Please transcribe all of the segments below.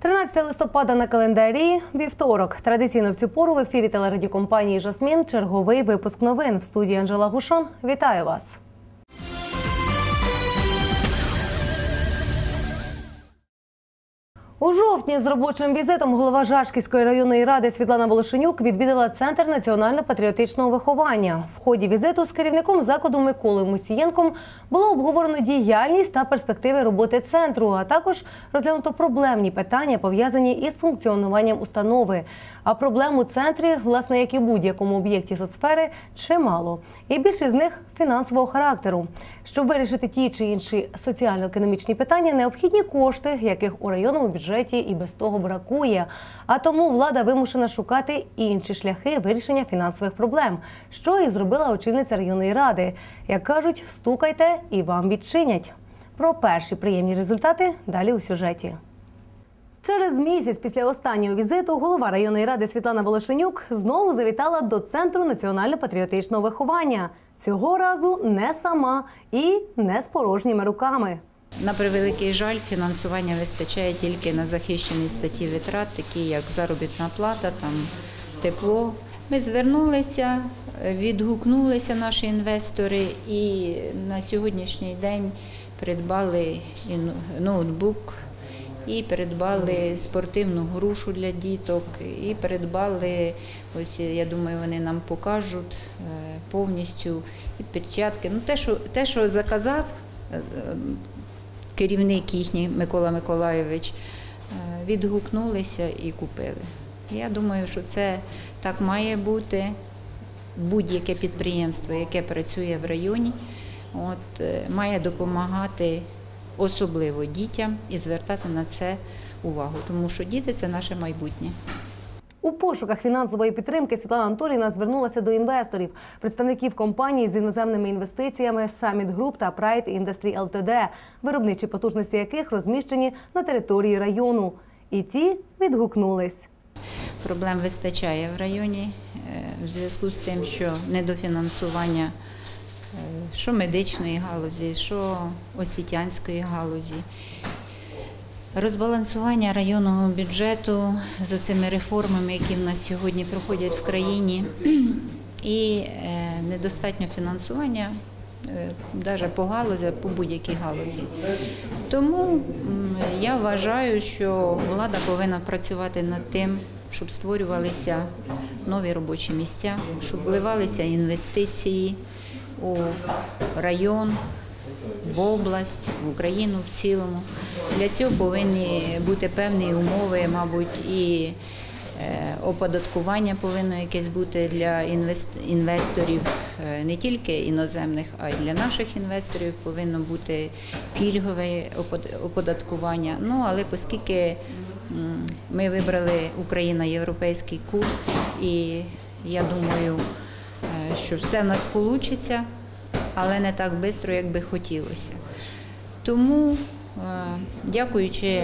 13 листопада на календарі – вівторок. Традиційно в цю пору в ефірі телерадіокомпанії «Жасмін» черговий випуск новин. В студії Анжела Гушон. Вітаю вас! У жовтні з робочим візитом голова Жашківської районної ради Світлана Волошенюк відвідала Центр національно-патріотичного виховання. В ході візиту з керівником закладу Миколою Мусієнком було обговорено діяльність та перспективи роботи центру, а також розглянуто проблемні питання, пов'язані із функціонуванням установи. А проблем у центрі, власне, як і будь-якому об'єкті соцсфери, чимало. І більшість з них фінансового характеру. Щоб вирішити ті чи інші соціально-економічні питання, необхідні кошти, яких у районному бюджеті і без того бракує. А тому влада вимушена шукати інші шляхи вирішення фінансових проблем, що і зробила очільниця районної ради. Як кажуть, стукайте і вам відчинять. Про перші приємні результати далі у сюжеті. Через місяць після останнього візиту голова районної ради Світлана Волошенюк знову завітала до Центру національно-патріотичного виховання. Цього разу не сама і не з порожніми руками. На превеликий жаль, фінансування вистачає тільки на захищені статті витрат, такі як заробітна плата, тепло. Ми звернулися, відгукнулися наші інвестори і на сьогоднішній день придбали ноутбук, і придбали спортивну грушу для діток, і придбали, ось я думаю, вони нам покажуть повністю і перчатки. Те, що заказав керівник їхній Микола Миколайович, відгукнулися і купили. Я думаю, що це так має бути. Будь-яке підприємство, яке працює в районі, має допомагати особливо дітям і звертати на це увагу, тому що діти – це наше майбутнє. У пошуках фінансової підтримки Світлана Анатоліївна звернулася до інвесторів, представників компаній з іноземними інвестиціями Summit Group та Pride Industry Ltd, виробничі потужності яких розміщені на території району. І ті відгукнулись. Проблем вистачає в районі в зв'язку з тим, що недофінансування що медичної галузі, що освітянської галузі. Розбалансування районного бюджету з цими реформами, які в нас сьогодні проходять в країні, і недостатньо фінансування, навіть по галузі, по будь-якій галузі. Тому я вважаю, що влада повинна працювати над тим, щоб створювалися нові робочі місця, щоб вливалися інвестиції у район, в область, в Україну в цілому. Для цього повинні бути певні умови, мабуть, і оподаткування повинно якесь бути для інвесторів, не тільки іноземних, а й для наших інвесторів повинно бути пільгове оподаткування. Але оскільки ми вибрали Україна європейський курс, і я думаю, що все в нас вийде, але не так швидко, як би хотілося. Тому, дякуючи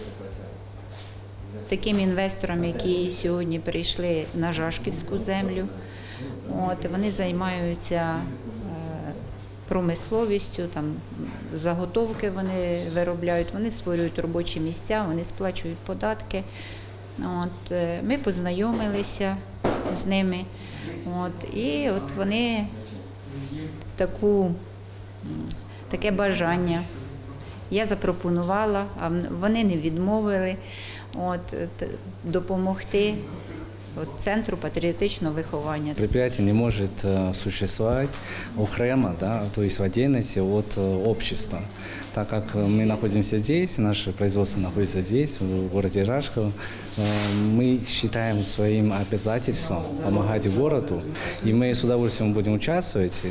таким інвесторам, які сьогодні прийшли на Жашківську землю, вони займаються промисловістю, заготовки вони виробляють, вони створюють робочі місця, вони сплачують податки. Ми познайомилися з ними, і вони таке бажання я запропонувала, а вони не відмовили допомогти Центру патриотичного выхования. Предприятие не может существовать окремо, то есть в отдельности от общества. Так как мы находимся здесь, наше производство находится здесь, в городе Жашково, мы считаем своим обязательством помогать городу, и мы с удовольствием будем участвовать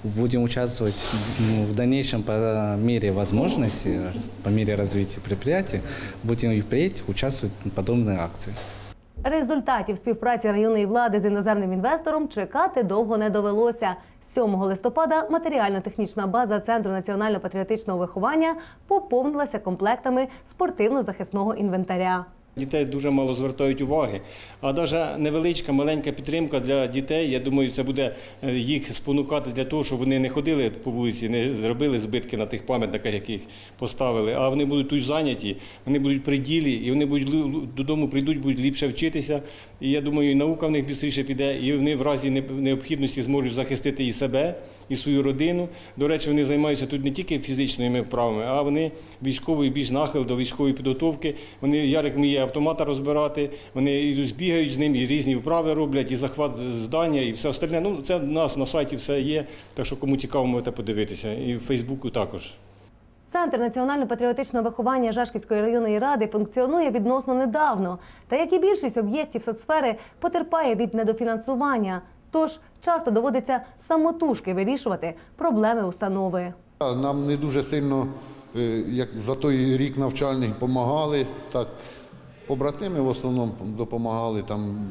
в дальнейшем по мере возможности, по мере развития предприятия, будем и впредь участвовать в подобной акции. Результатів співпраці районної влади з іноземним інвестором чекати довго не довелося. 7 листопада матеріально-технічна база Центру національно-патріотичного виховання поповнилася комплектами спортивно-захисного інвентаря. Дітей дуже мало звертають уваги, а навіть невеличка, маленька підтримка для дітей, я думаю, це буде їх спонукати для того, щоб вони не ходили по вулиці, не зробили збитки на тих пам'ятниках, яких поставили, а вони будуть тут зайняті, вони будуть при ділі, і вони будуть додому прийдуть, будуть ліпше вчитися. І я думаю, і наука в них швидше піде, і вони в разі необхідності зможуть захистити і себе, і свою родину. До речі, вони займаються тут не тільки фізичними вправами, а вони військовий більш нахил до військової підготовки. Вони, Ярик вміє автомата розбирати, вони йдуть, бігають з ним, і різні вправи роблять, і захват здання, і все остальне. Ну, це у нас на сайті все є, так що кому цікаво, можете подивитися. І в Фейсбуку також. Центр національно-патріотичного виховання Жашківської районної ради функціонує відносно недавно. Та, як і більшість об'єктів соцсфери, потерпає від недофінансування. Тож часто доводиться самотужки вирішувати проблеми установи. Нам не дуже сильно, як за той рік навчальний, допомагали. Так, побратими в основному допомагали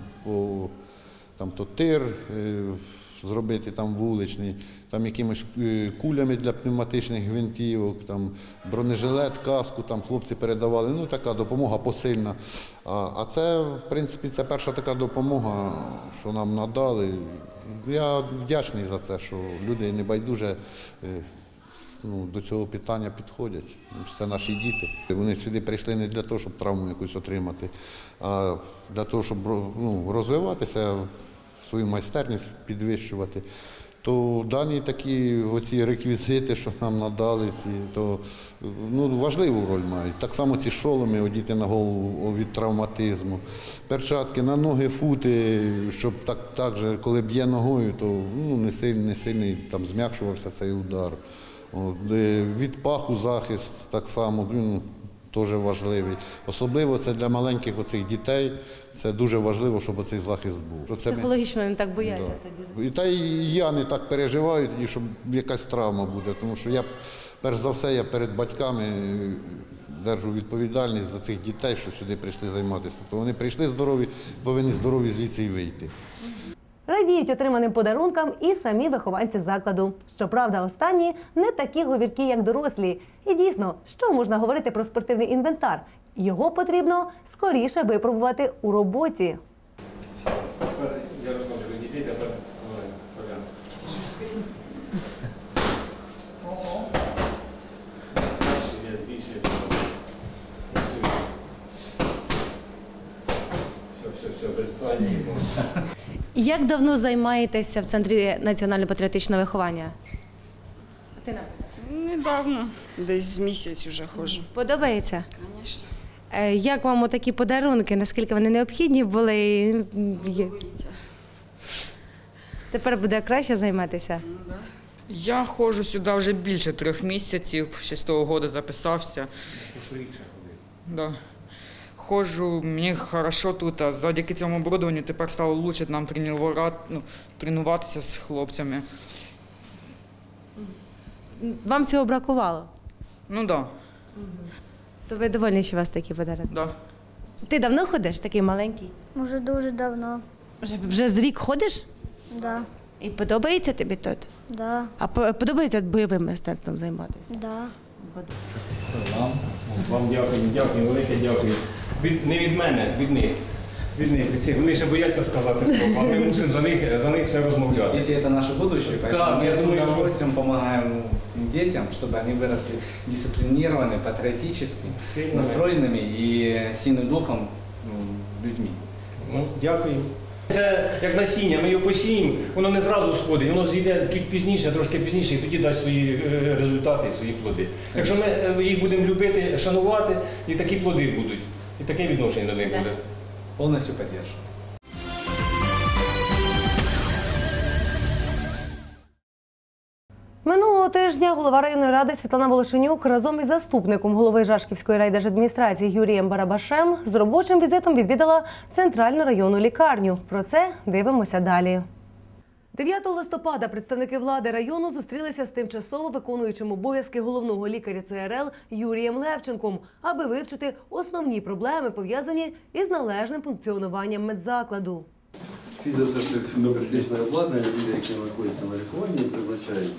то тир зробити там вуличний, там якимись кулями для пневматичних гвинтівок, там бронежилет, каску, там хлопці передавали. Ну, така допомога посильна. А це, в принципі, це перша така допомога, що нам надали. Я вдячний за це, що люди небайдуже до цього питання підходять. Це наші діти. Вони сюди прийшли не для того, щоб травму якусь отримати, а для того, щоб розвиватися, свою майстерність підвищувати. То дані такі оці реквізити, що нам надали, то важливу роль мають. Так само ці шоломи одіти на голову від травматизму, перчатки на ноги, фути, щоб так же, коли б'є ногою, то не сильний там зм'якшувався цей удар. Від паху захист так само, теж важливий. Особливо це для маленьких оцих дітей, це дуже важливо, щоб оцей захист був. Психологічно не так бояться тоді. Та й я не так переживаю тоді, щоб якась травма буде, тому що я, перш за все, я перед батьками держу відповідальність за цих дітей, що сюди прийшли займатися. Тобто вони прийшли здорові, повинні здорові звідси й вийти. Радіють отриманим подарункам і самі вихованці закладу. Щоправда, останні не такі говіркі, як дорослі. І дійсно, що можна говорити про спортивний інвентар? Його потрібно скоріше випробувати у роботі. Я розкажу, дітей тепер поглянь. Все, без питань. Як давно займаєтеся в Центрі національно-патріотичного виховання? Недавно, десь з місяць вже ходжу. Подобається? Звісно. Як вам отакі подарунки? Наскільки вони необхідні були? Тепер буде краще займатися? Я ходжу сюди вже більше 3 місяців, ще з того року записався. Да. Ходжу, мені хорошо тут, а завдяки цьому оборудованню тепер стало краще нам тренуватися з хлопцями. Вам цього бракувало? Ну так, То ви довольні, що у вас такі подарунки? да. Ти давно ходиш, такий маленький? Уже дуже давно. Вже з рік ходиш? Да, І подобається тобі тут? да, А подобається бойовим мистецтвом займатися? да. Вам дякую, велике дякую. Не від мене, від них. Від цих. Вони ще бояться сказати слово, а ми мусимо за них все розмовляти. Дети – это наше будущее, поэтому Да, мы я с думаю, что- удовольствием помогаем детям, чтобы они выросли дисциплинированными, патриотически, Сильными. настроенными и сильным духом людьми. Ну, дякую. Це як насіння, ми його посіємо, воно не зразу сходить, воно зійде чуть пізніше, трошки пізніше, і тоді дасть свої результати, свої плоди. Якщо ми їх будемо любити, шанувати, і такі плоди будуть, і таке відношення до них буде. Полностью поддерживаю. Минулого тижня голова районної ради Світлана Волошенюк разом із заступником голови Жашківської райдержадміністрації Юрієм Барабашем з робочим візитом відвідала центральну районну лікарню. Про це дивимося далі. 9 листопада представники влади району зустрілися з тимчасово виконуючим обов'язки головного лікаря ЦРЛ Юрієм Левченком, аби вивчити основні проблеми, пов'язані із належним функціонуванням медзакладу. Фізіотерапевтичне обладнання, люди, які знаходяться на лікуванні, призначають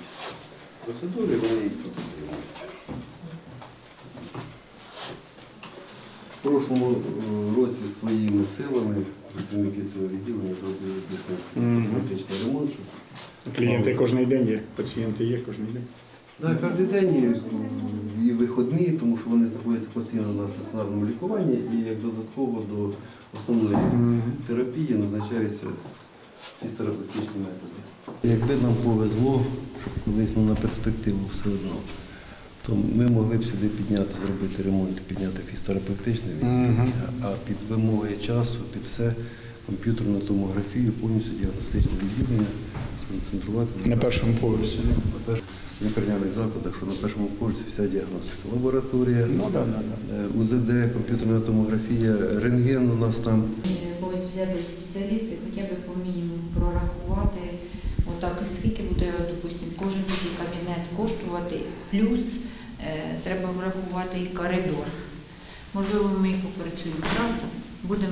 процедури, вони їх тут отримують. Про прошлому році своїми силами працівники цього відділення зробили косметичний ремонт. Клієнти кожен день є, пацієнти є кожен день. Так, кожен день і вихідні, тому що вони знаходяться постійно на стаціонарному лікуванні і як додатково до основної терапії назначаються фізіотерапевтичні методи. Якби нам повезло, щоб колись на перспективу все одно, то ми могли б сюди підняти, зробити ремонт, підняти фізіотерапевтичне відділення, а під вимоги часу, під все, комп'ютерну томографію, повністю діагностичне відділення сконцентрувати На першому поверсі. в лікарняних закладах, що на першому поверсі вся діагностика. Лабораторія, УЗД, комп'ютерна томографія, рентген у нас там. Ось взяти спеціалісти, хоча б по мінімуму прорахувати, отак, скільки буде, допустимо, кожен такий кабінет коштувати, плюс треба врахувати і коридор. Можливо, ми їх попрацюємо, правда? Будемо.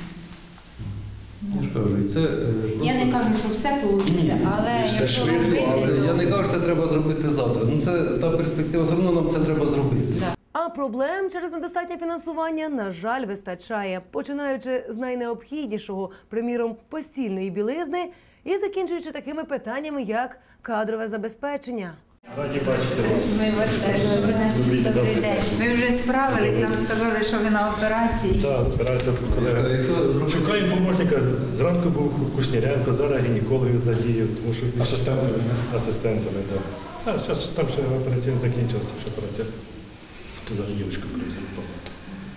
Я не кажу, що все вийде, але якщо робити, Я не кажу, що це треба зробити завтра. Ну це та перспектива, все одно нам це треба зробити. А проблем через недостатнє фінансування, на жаль, вистачає. Починаючи з найнеобхіднішого, приміром, постільної білизни, і закінчуючи такими питаннями, як кадрове забезпечення. Раді бачити вас. ми вас теж добрий день. Ми вже справились, нам сказали, що ви на операції. Так, операція тут колега. Шукаємо помічника. Зранку був Кушніренко, зараз гінекологів задіяв, тому що асистентами, так. А зараз там ще операційна закінчилася, що операція. Тут зараз дівчинка приїздила багато.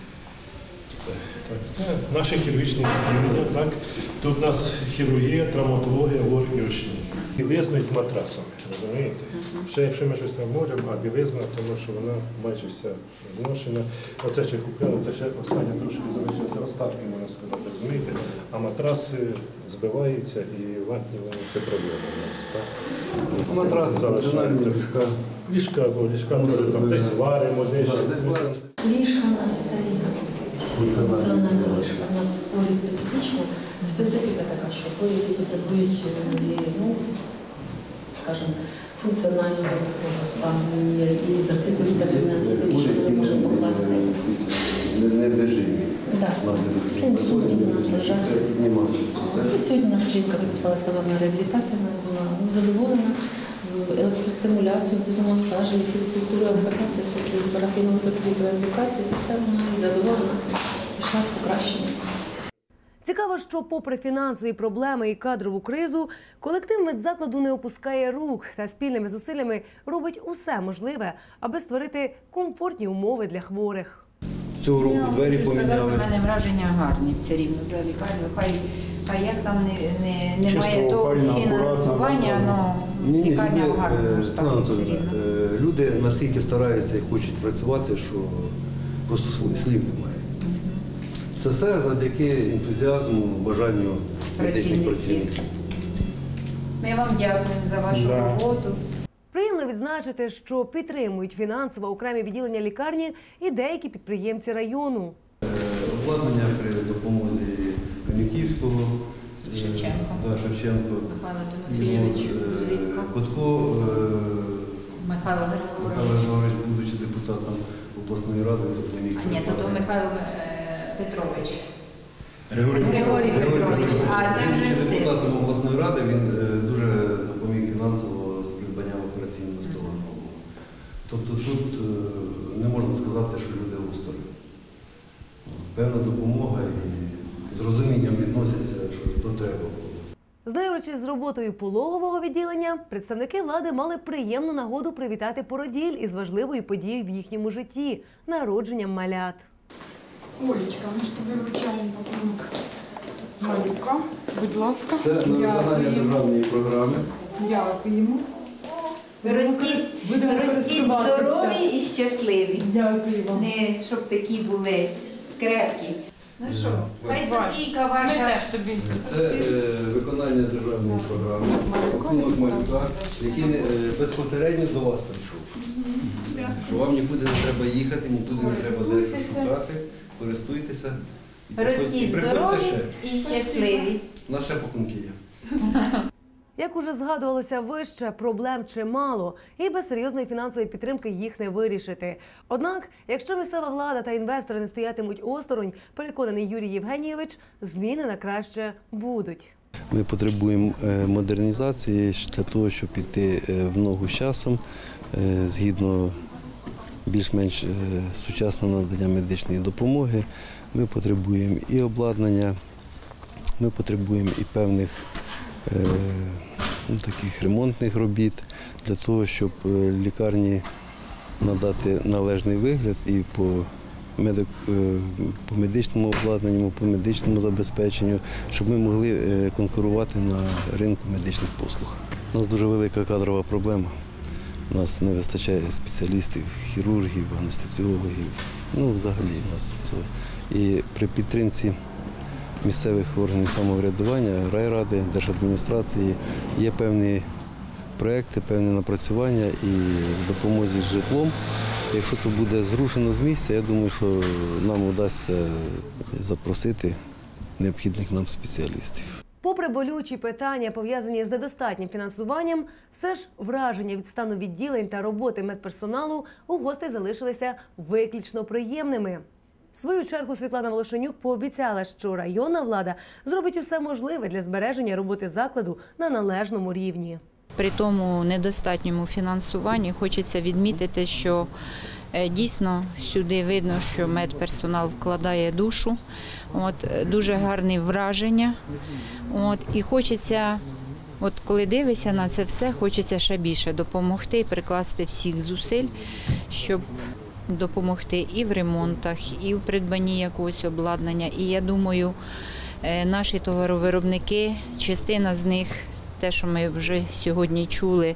Це наші хірургічні відділення, так. Тут у нас хірургія, травматологія, лор і очні. Білизну з матрасами, розумієте? Ще якщо ми щось не можемо, а білизна, тому що вона майже вся зношена. Оце ще купляли, це ще останнє трошки залишилося остатки, можна сказати, розумієте? А матраси збиваються і ватні вони це проблема у нас. Так? Матраси, функціональні ліжка. Ліжка, бо ліжка може там десь варимо, десь. Ліжка у нас старі, функціональні ліжка. У нас хворі специфічно. Специфіка така, що хворі потребують, ну, скажімо, функціонального такого стану і з артикулітами в нас є такі, що ми можемо покласти. Недоживі. Так, після інсультів у нас лежать. Сьогодні у нас жінка виписалась, вона на реабілітації, у нас була задоволена. Електростимуляцію, дезмасажі, фізкультуру, ЛФК, це все ці парафіново-сокрітові аплікації, це все вона і задоволена, пішла з покращенням. Цікаво, що попри фінансові проблеми і кадрову кризу, колектив медзакладу не опускає рук та спільними зусиллями робить усе можливе, аби створити комфортні умови для хворих. Цього року двері поміняли. У мене враження гарні все рівно за лікарню. Хай як там немає того фінансування, але лікарня гарна все рівно. Люди настільки стараються і хочуть працювати, що просто слів немає. Це все завдяки ентузіазму, бажанню медичних працівників. Ми вам дякуємо за вашу роботу. Приємно відзначити, що підтримують фінансово окремі відділення лікарні і деякі підприємці району. Обладнання при допомозі Кам'яківського, Шевченко, Михайло Тимофійович Зилько, Котко, Михайло Григорович, будучи депутатом обласної ради, допоміг. А ні, то Михайло Петрович. Григорій Петрович. А це Будучи вже депутатом обласної ради, він дуже допоміг фінансово з придбанням операційного стола нового. Тобто тут не можна сказати, що люди осторонь. Певна допомога і з розумінням відносяться, що то треба було. Знайомлячись з роботою пологового відділення, представники влади мали приємну нагоду привітати породіль із важливою подією в їхньому житті – народженням малят. Олечка, ми ж тобі вручаємо пакунок малюка. Будь ласка. Це на виконання державної програми. Дякуємо. Ростіть здорові і щасливі. Дякую вам. Не щоб такі були крепкі. Ну що, хай Софійка ваша. Це виконання державної програми. Пакунок малюка, який безпосередньо до вас прийшов. Що вам нікуди не треба їхати, нікуди не треба дещо шукати. Користуйтеся. Ростіть здорові і щасливі. У нас ще пакунки є. Як уже згадувалося вище, проблем чимало, і без серйозної фінансової підтримки їх не вирішити. Однак, якщо місцева влада та інвестори не стоятимуть осторонь, переконаний Юрій Євгенійович, зміни на краще будуть. Ми потребуємо модернізації для того, щоб піти в ногу з часом, згідно більш-менш сучасного надання медичної допомоги. Ми потребуємо і обладнання, ми потребуємо і певних таких ремонтних робіт для того, щоб лікарні надати належний вигляд і по медичному обладнанню, по медичному забезпеченню, щоб ми могли конкурувати на ринку медичних послуг. У нас дуже велика кадрова проблема. У нас не вистачає спеціалістів, хірургів, анестезіологів, взагалі в нас цього. І при підтримці місцевих органів самоврядування, райради, держадміністрації є певні проекти, певні напрацювання і в допомозі з житлом. Якщо то буде зрушено з місця, я думаю, що нам вдасться запросити необхідних нам спеціалістів. Попри болючі питання, пов'язані з недостатнім фінансуванням, все ж враження від стану відділень та роботи медперсоналу у гостей залишилися виключно приємними. В свою чергу Світлана Волошенюк пообіцяла, що районна влада зробить усе можливе для збереження роботи закладу на належному рівні. При тому недостатньому фінансуванні хочеться відмітити, що дійсно сюди видно, що медперсонал вкладає душу, дуже гарні враження. І хочеться, коли дивишся на це все, хочеться ще більше допомогти, прикласти всіх зусиль, щоб допомогти і в ремонтах, і в придбанні якогось обладнання. І я думаю, наші товаровиробники, частина з них, те, що ми вже сьогодні чули,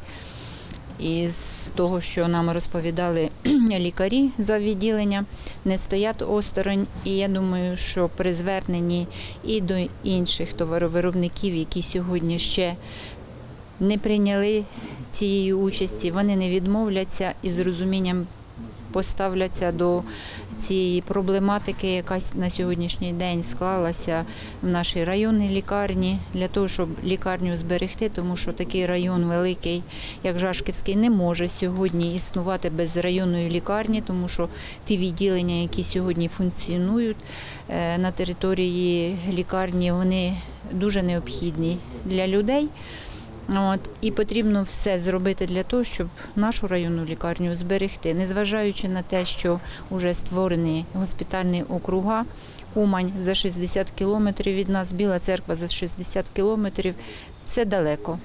із того, що нам розповідали лікарі за відділення, не стоять осторонь. І я думаю, що при зверненні і до інших товаровиробників, які сьогодні ще не прийняли цієї участі, вони не відмовляться і з розумінням поставляться до цієї проблематики, яка на сьогоднішній день склалася в нашій районній лікарні, для того, щоб лікарню зберегти, тому що такий район великий, як Жашківський, не може сьогодні існувати без районної лікарні, тому що ті відділення, які сьогодні функціонують на території лікарні, вони дуже необхідні для людей. І потрібно все зробити для того, щоб нашу районну лікарню зберегти, незважаючи на те, що вже створені госпітальні округа. Умань за 60 кілометрів від нас, Біла Церква за 60 кілометрів – це далеко.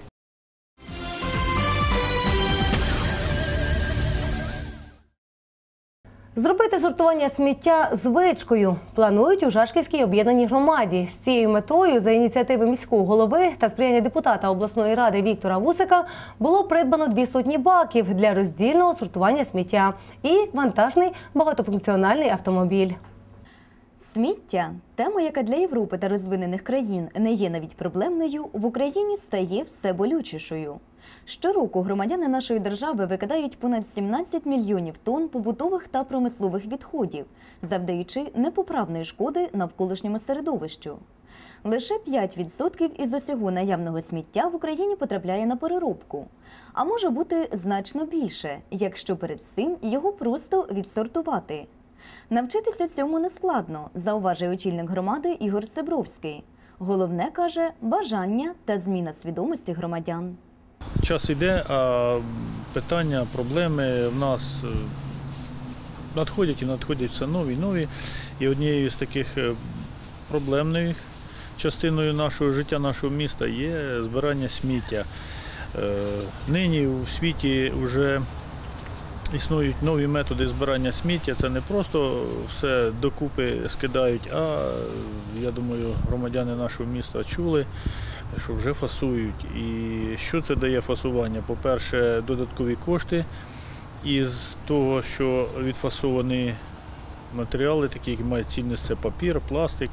Зробити сортування сміття звичкою планують у Жашківській об'єднаній громаді. З цією метою за ініціативи міського голови та сприяння депутата обласної ради Віктора Вусика було придбано 200 баків для роздільного сортування сміття і вантажний багатофункціональний автомобіль. Сміття – тема, яка для Європи та розвинених країн не є навіть проблемною, в Україні стає все болючішою. Щороку громадяни нашої держави викидають понад 17 мільйонів тонн побутових та промислових відходів, завдаючи непоправної шкоди навколишньому середовищу. Лише 5% із усього наявного сміття в Україні потрапляє на переробку. А може бути значно більше, якщо перед цим його просто відсортувати. Навчитися цьому нескладно, зауважує очільник громади Ігор Цебровський. Головне, каже, бажання та зміна свідомості громадян. Час йде, а питання, проблеми в нас надходять і надходять все нові і нові. І однією з таких проблемних частиною нашого життя, нашого міста є збирання сміття. Нині у світі вже існують нові методи збирання сміття. Це не просто все докупи скидають, а, я думаю, громадяни нашого міста чули, що вже фасують. І що це дає фасування? По-перше, додаткові кошти із того, що відфасовані матеріали, такі, які мають цінність, це папір, пластик,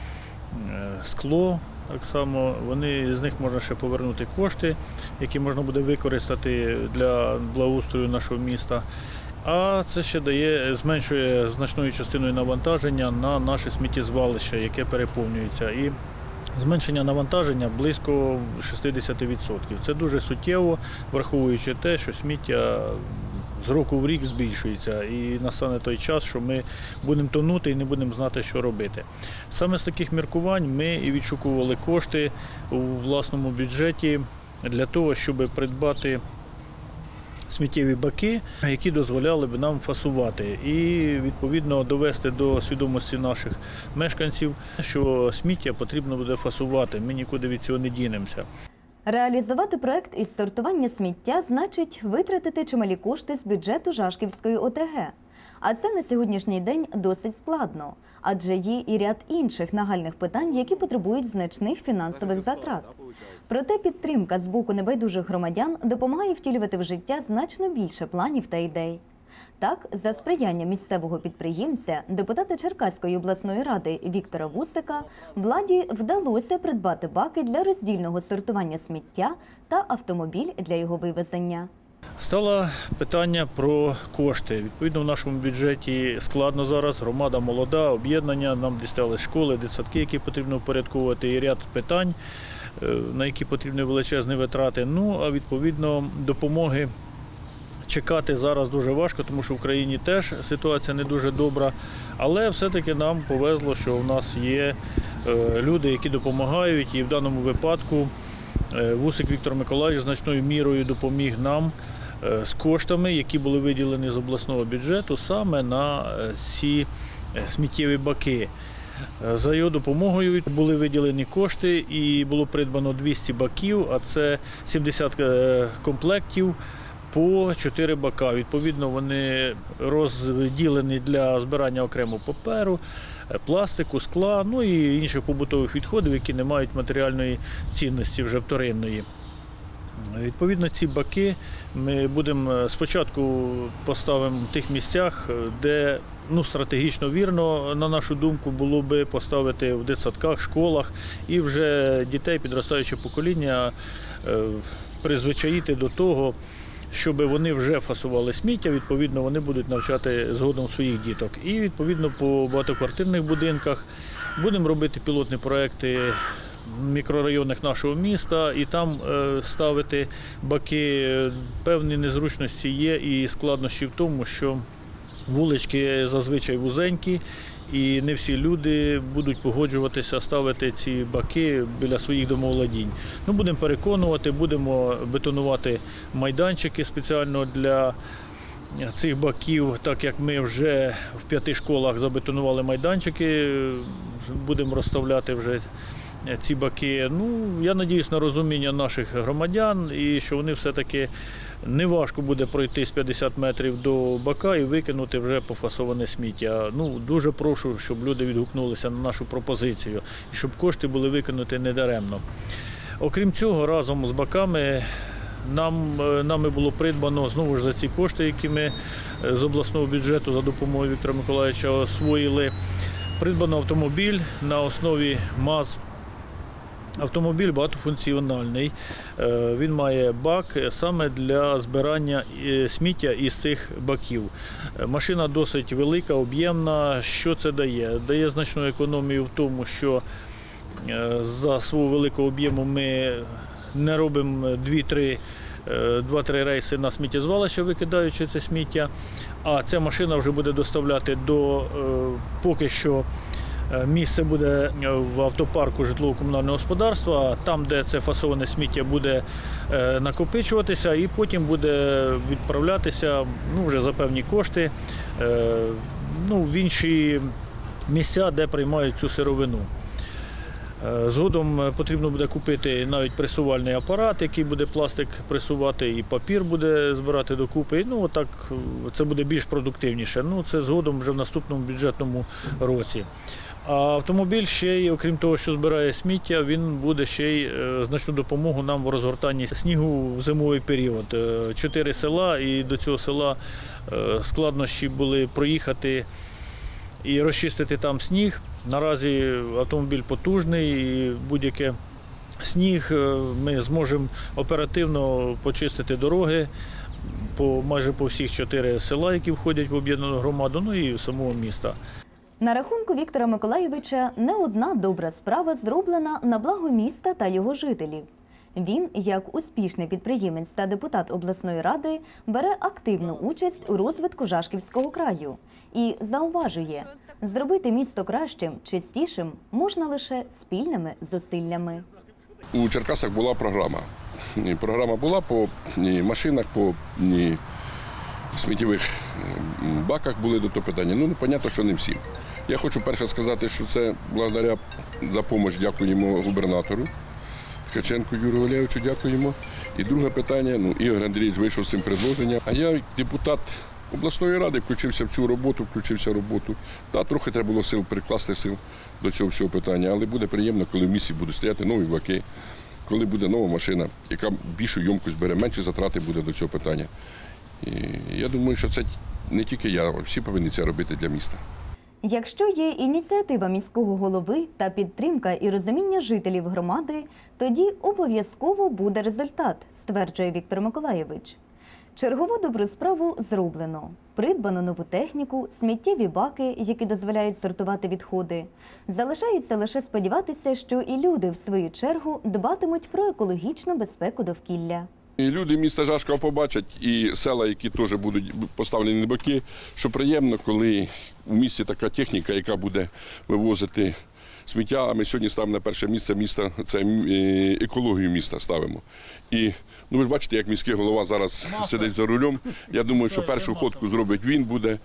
скло. Так само з них можна ще повернути кошти, які можна буде використати для благоустрою нашого міста. А це ще зменшує значною частиною навантаження на наше сміттєзвалище, яке переповнюється. І зменшення навантаження близько 60%. Це дуже суттєво, враховуючи те, що сміття з року в рік збільшується, і настане той час, що ми будемо тонути і не будемо знати, що робити. Саме з таких міркувань ми і відшукували кошти у власному бюджеті для того, щоб придбати сміттєві баки, які дозволяли б нам фасувати і, відповідно, довести до свідомості наших мешканців, що сміття потрібно буде фасувати, ми нікуди від цього не дінемося. Реалізувати проект із сортування сміття значить витратити чималі кошти з бюджету Жашківської ОТГ. А це на сьогоднішній день досить складно, адже є і ряд інших нагальних питань, які потребують значних фінансових затрат. Проте підтримка з боку небайдужих громадян допомагає втілювати в життя значно більше планів та ідей. Так, за сприяння місцевого підприємця, депутата Черкаської обласної ради Віктора Вусика, владі вдалося придбати баки для роздільного сортування сміття та автомобіль для його вивезення. Стало питання про кошти. Відповідно, в нашому бюджеті складно зараз, громада молода, об'єднання, нам дістали школи, дитсадки, які потрібно впорядковувати, і ряд питань, на які потрібні величезні витрати. Ну, а відповідно, допомоги чекати зараз дуже важко, тому що в Україні теж ситуація не дуже добра. Але все-таки нам повезло, що у нас є люди, які допомагають, і в даному випадку Вусик Віктор Миколаївич значною мірою допоміг нам з коштами, які були виділені з обласного бюджету саме на ці сміттєві баки. За його допомогою були виділені кошти і було придбано 200 баків, а це 70 комплектів по 4 бака. Відповідно, вони розділені для збирання окремо паперу, пластику, скла, ну і інших побутових відходів, які не мають матеріальної цінності вже вторинної. Відповідно, ці баки ми будемо спочатку поставимо в тих місцях, де стратегічно вірно, на нашу думку, було би поставити в дитсадках, школах і вже дітей, підростаюче покоління призвичаїти до того, щоб вони вже фасували сміття, відповідно, вони будуть навчати згодом своїх діток. І, відповідно, по багатоквартирних будинках будемо робити пілотні проекти в мікрорайонах нашого міста і там ставити баки. Певні незручності є і складнощі в тому, що вулички зазвичай вузенькі, і не всі люди будуть погоджуватися ставити ці баки біля своїх домоволодінь. Будемо переконувати, будемо бетонувати майданчики спеціально для цих баків, так як ми вже в 5 школах забетонували майданчики, будемо розставляти вже ці баки. Я сподіваюся на розуміння наших громадян і що вони все-таки неважко буде пройти з 50 метрів до бака і викинути вже пофасоване сміття. Дуже прошу, щоб люди відгукнулися на нашу пропозицію і щоб кошти були викинуті недаремно. Окрім цього, разом з баками нами було придбано, знову ж за ці кошти, які ми з обласного бюджету за допомогою Віктора Миколаївича освоїли, придбано автомобіль на основі МАЗ. Автомобіль багатофункціональний, він має бак саме для збирання сміття із цих баків. Машина досить велика, об'ємна. Що це дає? Дає значну економію в тому, що за свого великого об'єму ми не робимо 2-3 рейси на сміттєзвалище, викидаючи це сміття, а ця машина вже буде доставляти поки що, місце буде в автопарку житлово-комунального господарства, а там, де це фасоване сміття, буде накопичуватися і потім буде відправлятися вже за певні кошти в інші місця, де приймають цю сировину. Згодом потрібно буде купити навіть пресувальний апарат, який буде пластик пресувати, і папір буде збирати докупи. Так це буде більш продуктивніше. Це згодом вже в наступному бюджетному році. А автомобіль ще й, окрім того, що збирає сміття, він буде ще й значну допомогу нам в розгортанні снігу в зимовий період. 4 села, і до цього села складнощі були проїхати і розчистити там сніг. Наразі автомобіль потужний, і будь-який сніг ми зможемо оперативно почистити дороги майже по всіх 4 села, які входять в об'єднану громаду, і самого міста. На рахунку Віктора Миколайовича не одна добра справа зроблена на благо міста та його жителів. Він, як успішний підприємець та депутат обласної ради, бере активну участь у розвитку Жашківського краю і зауважує, зробити місто кращим, чистішим можна лише спільними зусиллями. У Черкасах була програма. Програма була по машинах, по сміттєвих баках були до того питання. Ну, понятно, що не всі. Я хочу перше сказати, що це благодаря за допомогу дякуємо губернатору Ткаченку Юрію Валерійовичу, дякуємо. І друге питання, Ігор Андрійович вийшов з цим предложенням. А я, як депутат обласної ради, включився в цю роботу, Так, трохи треба було прикласти сил до цього всього питання, але буде приємно, коли в місті будуть стояти нові баки, коли буде нова машина, яка більшу ємкость бере, менші затрати буде до цього питання. І я думаю, що це не тільки я, а всі повинні це робити для міста. Якщо є ініціатива міського голови та підтримка і розуміння жителів громади, тоді обов'язково буде результат, стверджує Віктор Миколайович. Чергову добру справу зроблено. Придбано нову техніку, сміттєві баки, які дозволяють сортувати відходи. Залишається лише сподіватися, що і люди, в свою чергу, дбатимуть про екологічну безпеку довкілля. І люди міста Жашкова побачать, і села, які теж будуть поставлені на боки, що приємно, коли в місті така техніка, яка буде вивозити сміття, а ми сьогодні ставимо на перше місце міста, це екологію міста ставимо. І ви ж бачите, як міський голова зараз сидить за рулем. Я думаю, що першу ходку зробить він буде,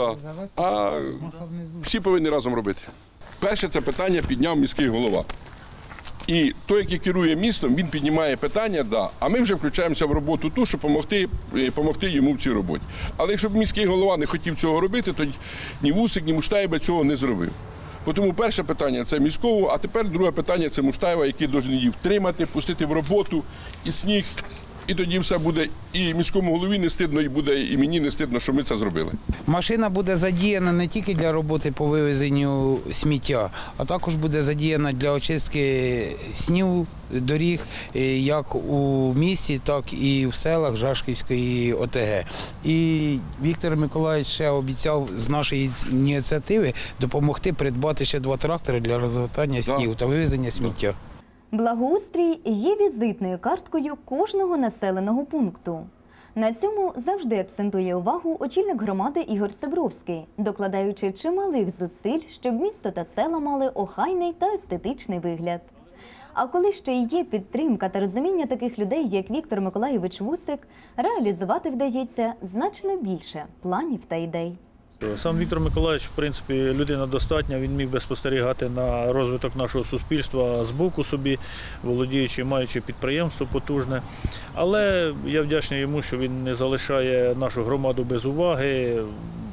а всі повинні разом робити. Перше це питання підняв міський голова. І той, який керує містом, він піднімає питання, а ми вже включаємося в роботу ту, щоб допомогти йому в цій роботі. Але якщо б міський голова не хотів цього робити, то ні Вусик, ні Муштаєв цього не зробив. Тому перше питання – це міського, а тепер друге питання – це Муштаєва, який повинен її втримати, пустити в роботу, і сніг, і тоді все буде і міському голові не стидно, і буде і мені не стидно, що ми це зробили. Машина буде задіяна не тільки для роботи по вивезенню сміття, а також буде задіяна для очистки снігу, доріг, як у місті, так і в селах Жашківської ОТГ. І Віктор Миколайович ще обіцяв з нашої ініціативи допомогти придбати ще 2 трактори для розгортання снігу та вивезення сміття. Благоустрій є візитною карткою кожного населеного пункту. На цьому завжди акцентує увагу очільник громади Ігор Цибровський, докладаючи чималих зусиль, щоб місто та села мали охайний та естетичний вигляд. А коли ще є підтримка та розуміння таких людей, як Віктор Миколайович Вусик, реалізувати вдається значно більше планів та ідей. Сам Віктор Миколайович, в принципі, людина достатня, він міг би спостерігати на розвиток нашого суспільства збоку собі, володіючи, маючи підприємство потужне. Але я вдячний йому, що він не залишає нашу громаду без уваги.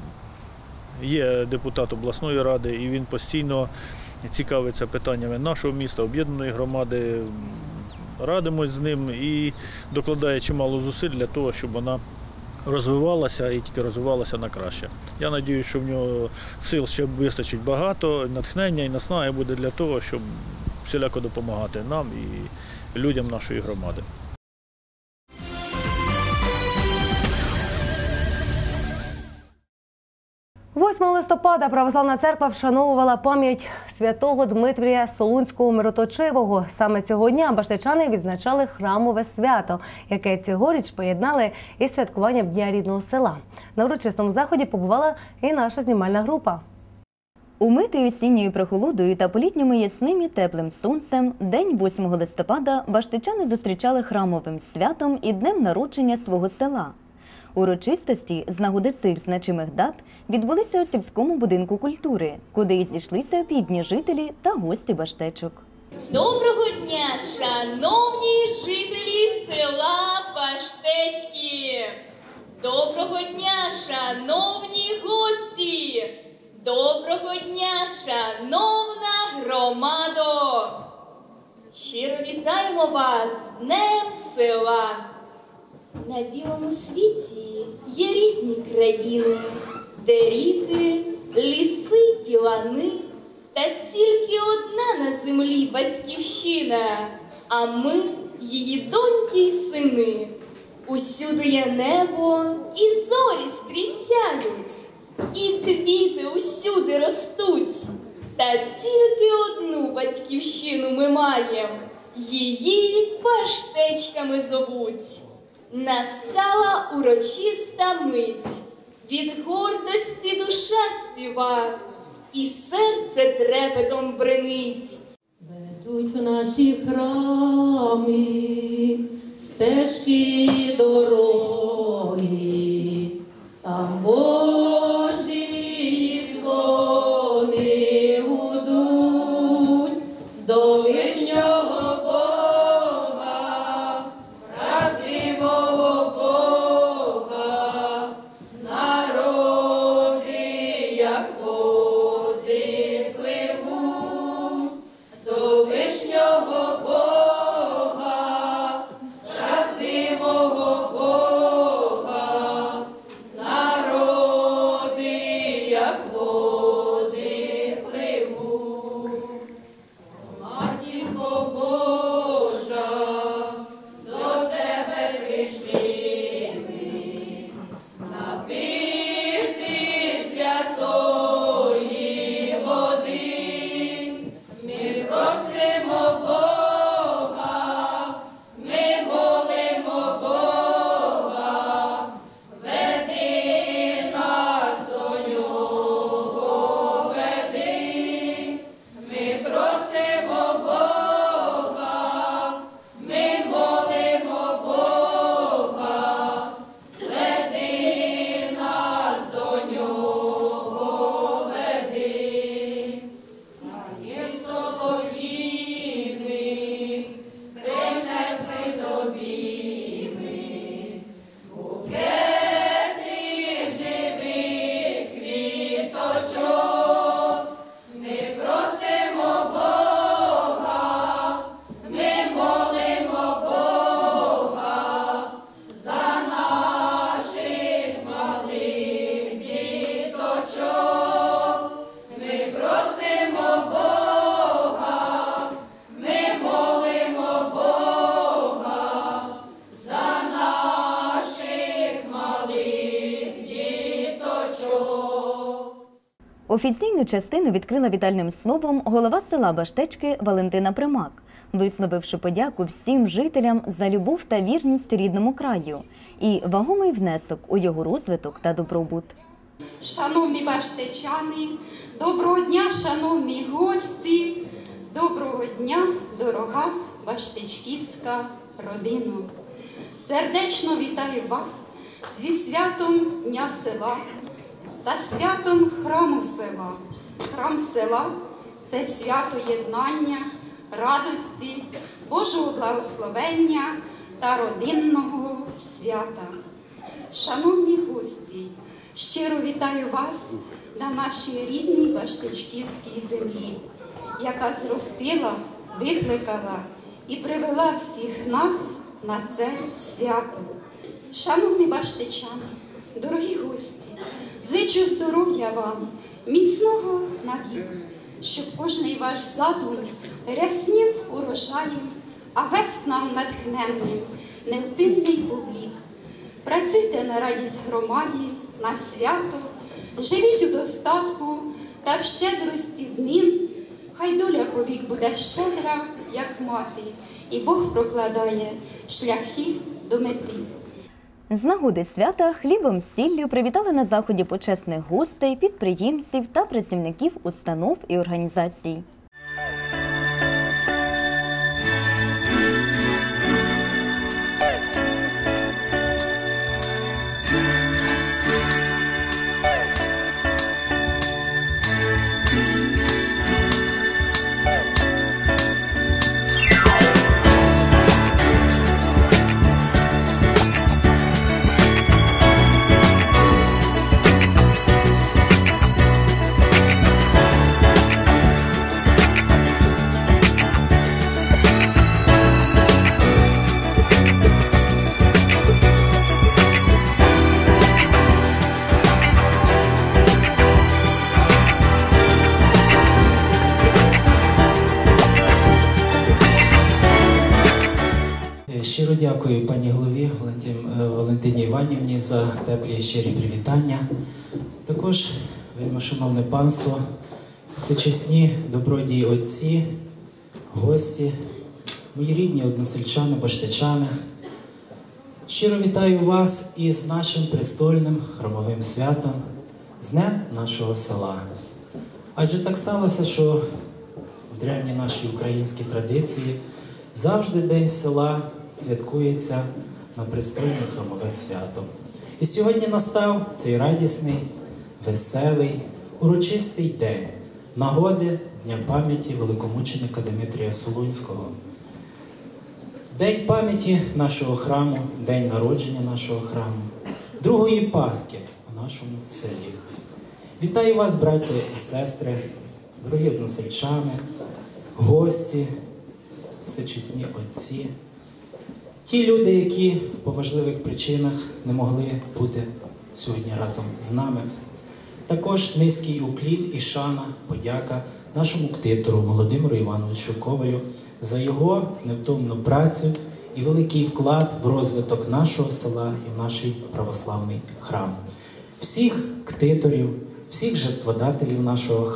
Є депутат обласної ради, і він постійно цікавиться питаннями нашого міста, об'єднаної громади. Радимось з ним і докладає чимало зусиль для того, щоб вона розвивалася і тільки розвивалася на краще. Я сподіваюся, що в нього сил ще вистачить багато, натхнення і наснаги буде для того, щоб всіляко допомагати нам і людям нашої громади. 8 листопада Православна церква вшановувала пам'ять святого Дмитрія Солунського Мироточивого. Саме цього дня баштичани відзначали храмове свято, яке цьогоріч поєднали із святкуванням Дня рідного села. На урочистому заході побувала і наша знімальна група. Умитий осінньою прохолодою та по-літньому ясним і теплим сонцем, день 8 листопада баштичани зустрічали храмовим святом і днем народження свого села. Урочистості з нагоди цих значимих дат відбулися у сільському будинку культури, куди і зійшлися опітні жителі та гості Баштечок. Доброго дня, шановні жителі села Баштечки! Доброго дня, шановні гості! Доброго дня, шановна громадо! Щиро вітаємо вас з Днем села! На білому світі є різні країни, де ріки, ліси і лани, та тільки одна на землі батьківщина, а ми її доньки й сини. Усюди є небо, і зорі скрізь сяють, і квіти усюди повсюди ростуть. Та тільки одну батьківщину ми маєм, її Паштечками зовуть. Настала урочиста мить, від гордості душа співа, і серце трепетом бренить. Ведуть в наші храми стежки дороги, там Божі дзвони гудуть до вишнього Бога, правдивого Бога, народи, як води пливуть до вишнього Бога, правдивого Бога, народи, як води пливуть. Матінко Божа, до тебе прийшли ми, напити святої води. Ми просимо Бога, ми молимо Бога, веди нас до нього, веди. Ми просимо Бога, ми молимо Бога, веди нас до нього, веди. Стає солов'їни, принесли тобі ми букети живих квіточок. Ми просимо Бога, ми молимо Бога за наших малих діточок. Ми просимо Бога, ми молимо Бога за наших малих діточок. Офіційну частину відкрила вітальним словом голова села Баштечки Валентина Примак, висловивши подяку всім жителям за любов та вірність рідному краю і вагомий внесок у його розвиток та добробут. Шановні баштечани, доброго дня, шановні гості, доброго дня, дорога баштечківська родина. Сердечно вітаю вас зі святом Дня села та святом храму села. Храм села – це свято єднання, радості, Божого благословення та родинного свята. Шановні гості, щиро вітаю вас на нашій рідній баштечківській землі, яка зростила, викликала і привела всіх нас на це свято. Шановні баштечани, дорогі гості, зичу здоров'я вам, міцного навік, щоб кожний ваш задум ряснів урожаєм, а веснам натхненним невпинний повлік. Працюйте на радість громаді, на свято, живіть у достатку та в щедрості днин. Хай доля повік буде щедра, як мати, і Бог прокладає шляхи до мети. З нагоди свята хлібом з сіллю привітали на заході почесних гостей, підприємців та працівників установ і організацій. Щиро дякую пані голові Валентині Іванівні за теплі і щирі привітання. Також вельмишановне панство, всечесні добродії отці, гості, мої рідні односельчани, баштичани. Щиро вітаю вас із нашим престольним храмовим святом, з Днем нашого села. Адже так сталося, що в древній нашій українській традиції завжди День села святкується на престольне храмове свято. І сьогодні настав цей радісний, веселий, урочистий день нагоди Дня пам'яті великомученика Димитрія Солунського. День пам'яті нашого храму, день народження нашого храму, другої Пасхи у нашому селі. Вітаю вас, браті і сестри, дорогі односельчани, гості, всечесні отці, ті люди, які по важливих причинах не могли бути сьогодні разом з нами. Також низький уклін і шана, подяка нашому ктитору Володимиру Івановичу Ковалю за його невтомну працю і великий вклад в розвиток нашого села і в наш православний храм. Всіх ктиторів, всіх жертводателів нашого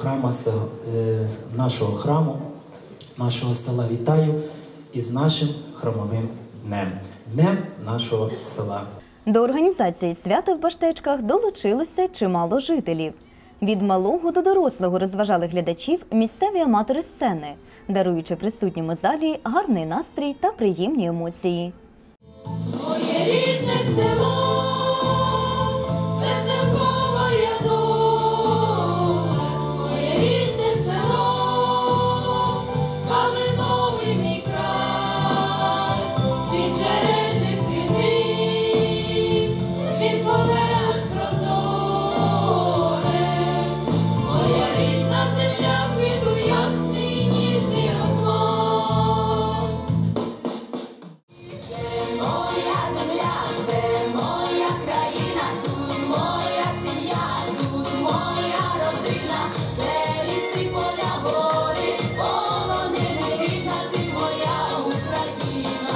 нашого села вітаю із нашим храмовим днем, Днем нашого села. До організації свята в Баштечках долучилося чимало жителів. Від малого до дорослого розважали глядачів місцеві аматори сцени, даруючи присутнім у залі гарний настрій та приємні емоції. Моє рідне село, веселкове доле, моє рідне село, калиновий мій край, від джерельних рідин, від аж прозоре, моя рідна земля, квіту ясний, ніжний розмай. Моя земля, це моя країна, тут моя сім'я, тут моя родина, це ліси, поля, гори, полонини, рідна ти моя Україна.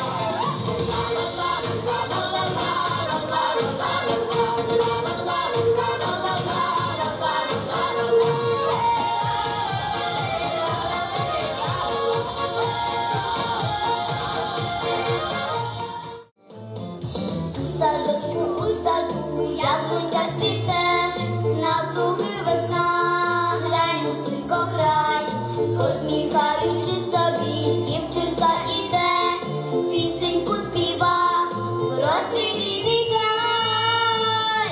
Садочку у саду яблунька цвіте, навкруги весна, грай, музико, грай, посміхаючи собі, дівчинка іде, пісеньку співа, про свій рідний край.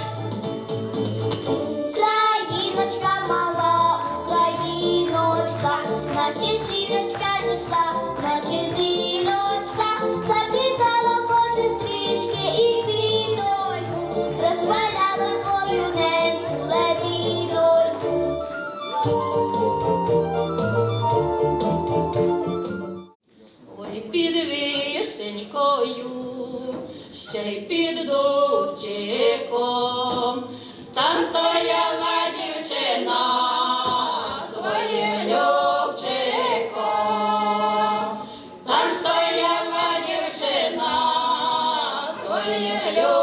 Україночка мала, Україночка, наче зірочка зійшла, наче зірочка, запитала по сестрички і квітоньку, розхваляла свою неньку лебідоньку. Ой, під вишенькою, ще й під дубчиком, там стояла дівчина своїм любчиком, там стояла дівчина своїм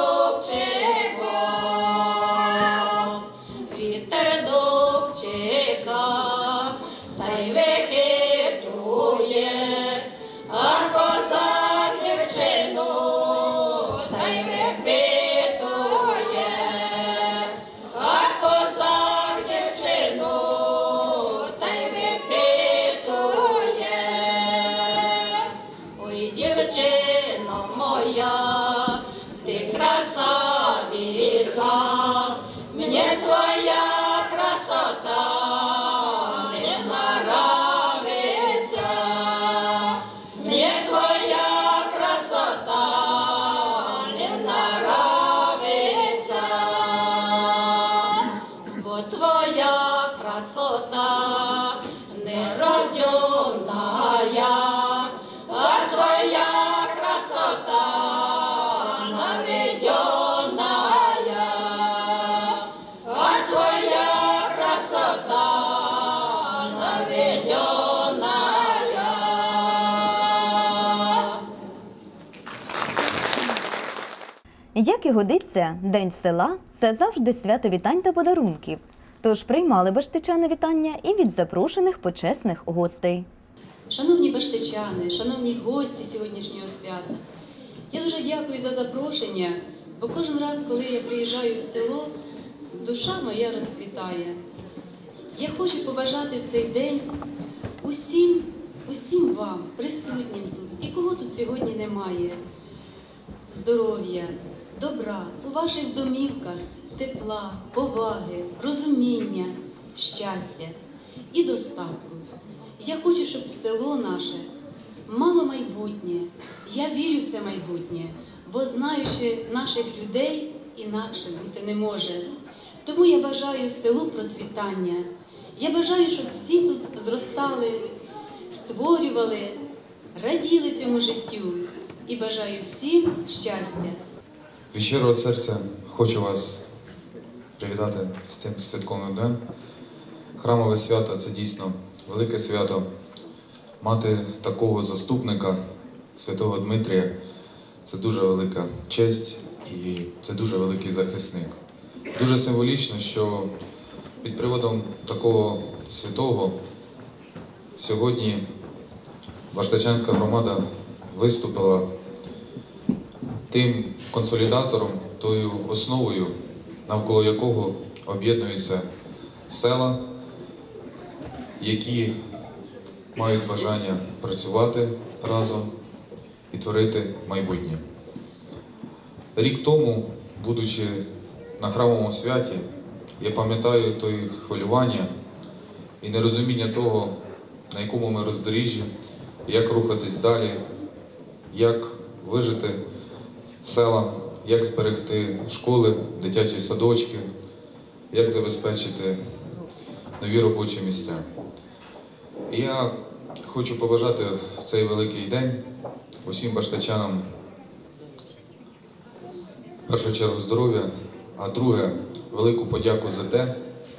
любчиком, вітер дубчика та й вихитує, а козак дівчину та й випитує, а козак дівчину та й випитує. Ой, дівчино моя, ти красавиця, мені твоя красота не нравиться, мені твоя красота не нравиться, бо твоя красота нерожденная, а твоя красота наведенная, а твоя красота наведенная. Як і годиться, День села – це завжди свято вітань та подарунків. Тож приймали баштичани вітання і від запрошених почесних гостей. Шановні баштичани, шановні гості сьогоднішнього свята, я дуже дякую за запрошення, бо кожен раз, коли я приїжджаю в село, душа моя розцвітає. Я хочу побажати в цей день усім вам, присутнім тут, і кого тут сьогодні немає, здоров'я, добра, у ваших домівках, тепла, поваги, розуміння, щастя і достатку. Я хочу, щоб село наше мало майбутнє. Я вірю в це майбутнє, бо знаючи наших людей, інакше бути не може. Тому я бажаю селу процвітання. Я бажаю, щоб всі тут зростали, створювали, раділи цьому життю. І бажаю всім щастя. Від щирого серця хочу вас привітати з цим святковим днем. Храмове свято – це дійсно велике свято. Мати такого заступника, святого Дмитрія, це дуже велика честь і це дуже великий захисник. Дуже символічно, що під приводом такого святого сьогодні Баштичанська громада виступила тим консолідатором, тою основою, навколо якого об'єднуються села, які мають бажання працювати разом і творити майбутнє. Рік тому, будучи на храмовому святі, я пам'ятаю той хвилювання і нерозуміння того, на якому ми роздоріжжі, як рухатись далі, як вижити села, як зберегти школи, дитячі садочки, як забезпечити нові робочі місця. І я хочу побажати в цей великий день усім баштичанам в першу чергу здоров'я, а друге – велику подяку за те,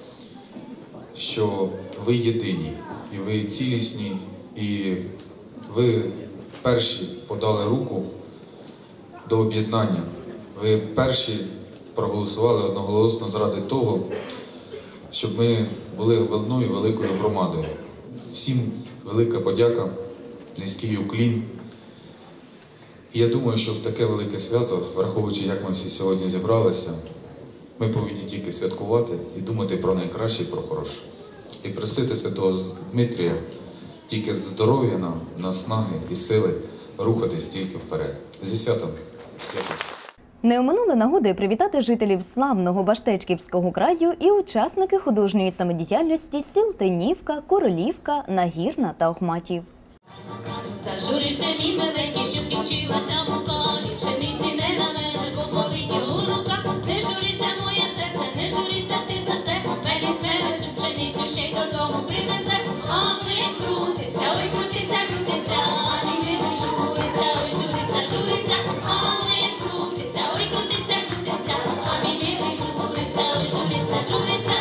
що ви єдині, і ви цілісні, і ви перші подали руку до об'єднання. Ви перші проголосували одноголосно заради того, щоб ми були одною великою громадою. Всім велика подяка, низький уклін. І я думаю, що в таке велике свято, враховуючи, як ми всі сьогодні зібралися, ми повинні тільки святкувати і думати про найкраще і про хороше. І просити Святого Дмитрія тільки здоров'я нам, наснаги і сили рухатись тільки вперед. Зі святом! Дякую. Не оминули нагоди привітати жителів славного Баштечківського краю і учасники художньої самодіяльності сіл Тинівка, Королівка, Нагірна та Охматів. Зажурився мій миленький, що кінчилася мука, і пшениці не на мене, бо болить у руках. Не журися, моє серце, не журися ти за все, веліть мене цю пшеницю ще й додому привезе. А ми крутиться, ой крутиться, крутиться, а мій милий журиться, ой журиться, журиться. А ми крутиться, ой крутиться, крутиться, а мій милий журиться, ой журиться, журиться.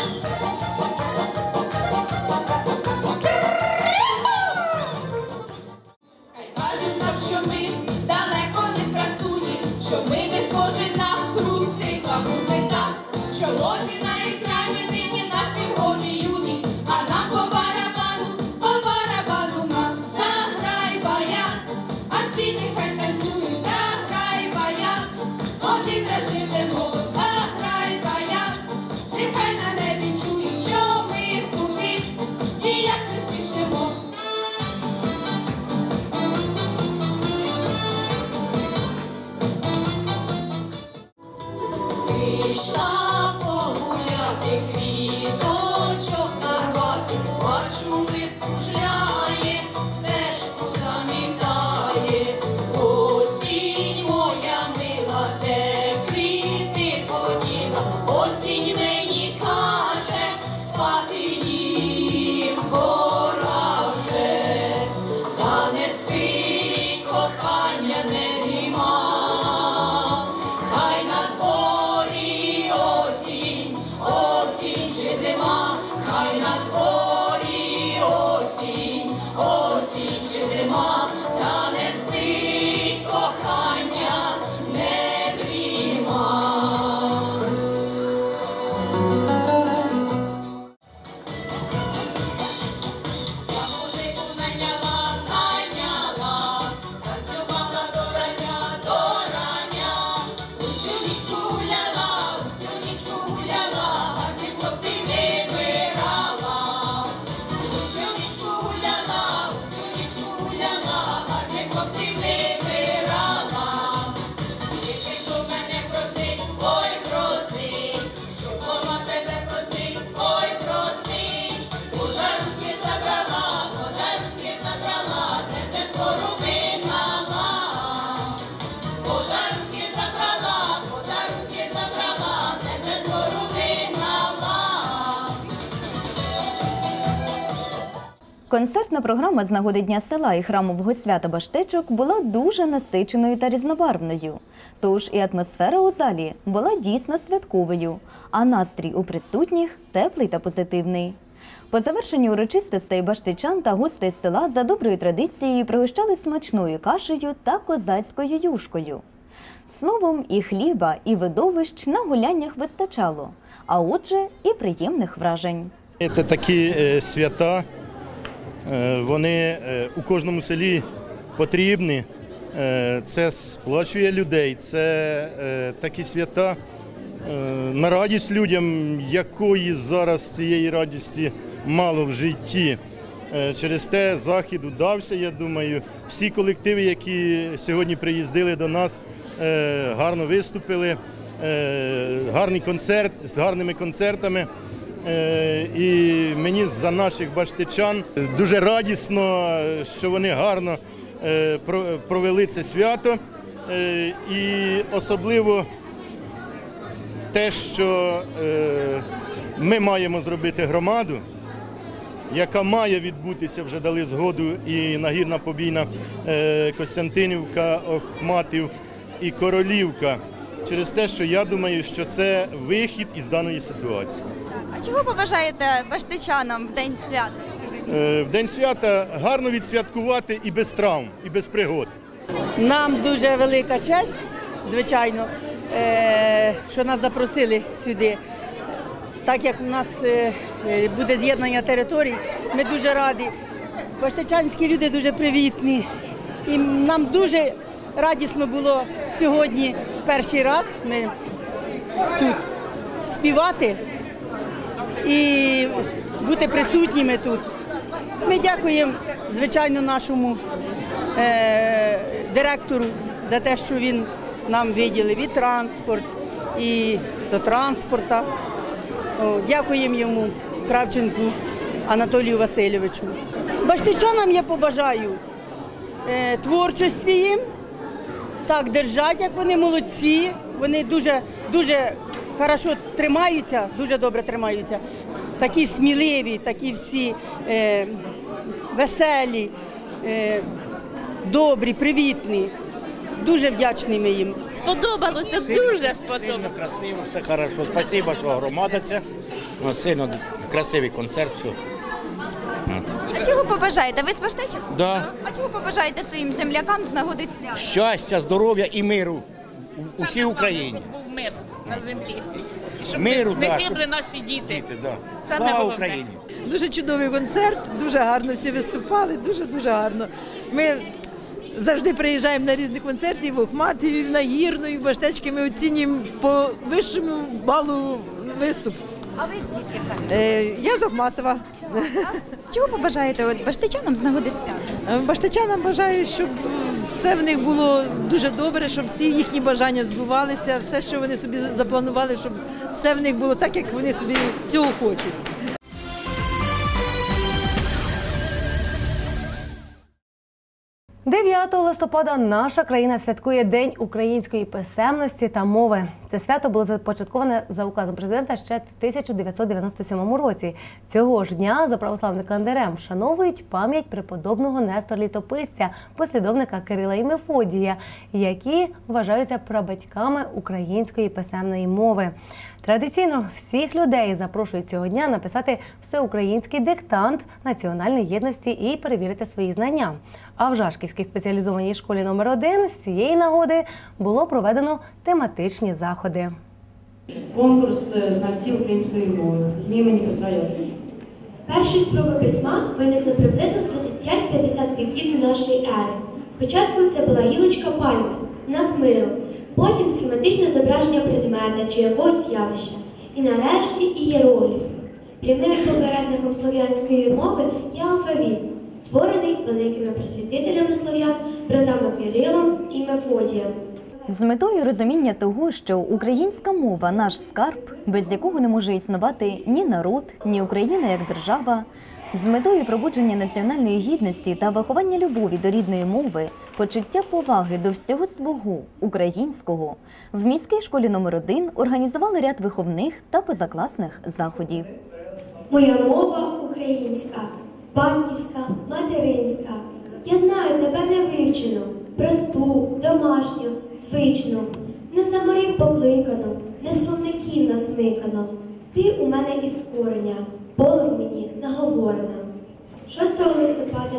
Кажуть нам, що ми далеко Концертна програма з нагоди Дня села і храмового свята Баштечок була дуже насиченою та різнобарвною. Тож і атмосфера у залі була дійсно святковою, а настрій у присутніх теплий та позитивний. По завершенні урочистостей баштичан та гостей з села за доброю традицією пригощали смачною кашею та козацькою юшкою. Словом, і хліба, і видовищ на гуляннях вистачало, а отже, і приємних вражень. Це такі свята, вони у кожному селі потрібні, це сплачує людей, це такі свята на радість людям, якої зараз цієї радості мало в житті. Через те захід удався, я думаю. Всі колективи, які сьогодні приїздили до нас, гарно виступили, гарний концерт з гарними концертами. І мені за наших баштичан дуже радісно, що вони гарно провели це свято. І особливо те, що ми маємо зробити громаду, яка має відбутися, вже дали згоду і Нагірна Побійна, Костянтинівка, Охматів і Королівка. Через те, що я думаю, що це вихід із даної ситуації. А чого побажаєте баштичанам в День свята? В День свята гарно відсвяткувати і без травм, і без пригод. Нам дуже велика честь, звичайно, що нас запросили сюди. Так як у нас буде з'єднання територій, ми дуже раді. Баштичанські люди дуже привітні. І нам дуже радісно було сьогодні перший раз ми тут співати і бути присутніми тут. Ми дякуємо, звичайно, нашому директору за те, що він нам виділив і транспорт, і до транспорту. Дякуємо йому, Кравченку Анатолію Васильовичу. Баштичанам я побажаю творчості їм, так держать, як вони молодці, вони дуже хорошо тримаються, дуже добре тримаються. Такі сміливі, такі всі веселі, добрі, привітні. Дуже вдячні ми їм. Сподобалося, дуже сподобалося. Сильно красиво, все хорошо. Спасибо, що громада ця. Сильно красивий концерт. Все. А чого побажаєте? Ви з Баштечок? Да. А чого побажаєте своїм землякам з нагоди свята? Щастя, здоров'я і миру у всій Україні. Був мир на землі. Щоб Миру, не так. гибли наші діти. Да. Саме Слава головне. Україні! Дуже чудовий концерт, дуже гарно всі виступали, дуже гарно. Ми завжди приїжджаємо на різні концерти, і в Охматів, і в Нагірну, і в Баштечки. Ми оцінюємо по вищому балу виступ. А ви звідки взагалі? Я з Охматова. Чого побажаєте баштичанам з нагоди свята? Баштичанам бажаю, щоб все в них було дуже добре, щоб всі їхні бажання збувалися, все, що вони собі запланували, щоб все в них було так, як вони собі цього хочуть. 9 листопада наша країна святкує День української писемності та мови. Це свято було започатковане за указом президента ще в 1997 році. Цього ж дня за православним календарем вшановують пам'ять преподобного Нестора Літописця, послідовника Кирила і Мефодія, які вважаються прабатьками української писемної мови. Традиційно всіх людей запрошують цього дня написати всеукраїнський диктант національної єдності і перевірити свої знання. А в Жашківській спеціалізованій школі номер 1 з цієї нагоди було проведено тематичні заходи. Конкурс знавців української мови імені Петра Яцика. Перші спроби письма виникли приблизно 35-50 віків до нашої ери. Спочатку це була гілочка пальми, знак миру, потім схематичне зображення предмета чи якогось явища. І нарешті ієрогліф. Прямим попередником слов'янської мови є алфавіт, створений великими просвітителями слов'ян, братами Кирилом і Мефодієм. З метою розуміння того, що українська мова – наш скарб, без якого не може існувати ні народ, ні Україна як держава, з метою пробудження національної гідності та виховання любові до рідної мови, почуття поваги до всього свого, українського, в міській школі номер 1 організували ряд виховних та позакласних заходів. Моя мова українська. батьківська, материнська. Я знаю тебе невивчену, просту, домашню, звичну, не за морів покликану, не словників насмикану. Ти у мене із корення, полем мені наговорена. 6 листопада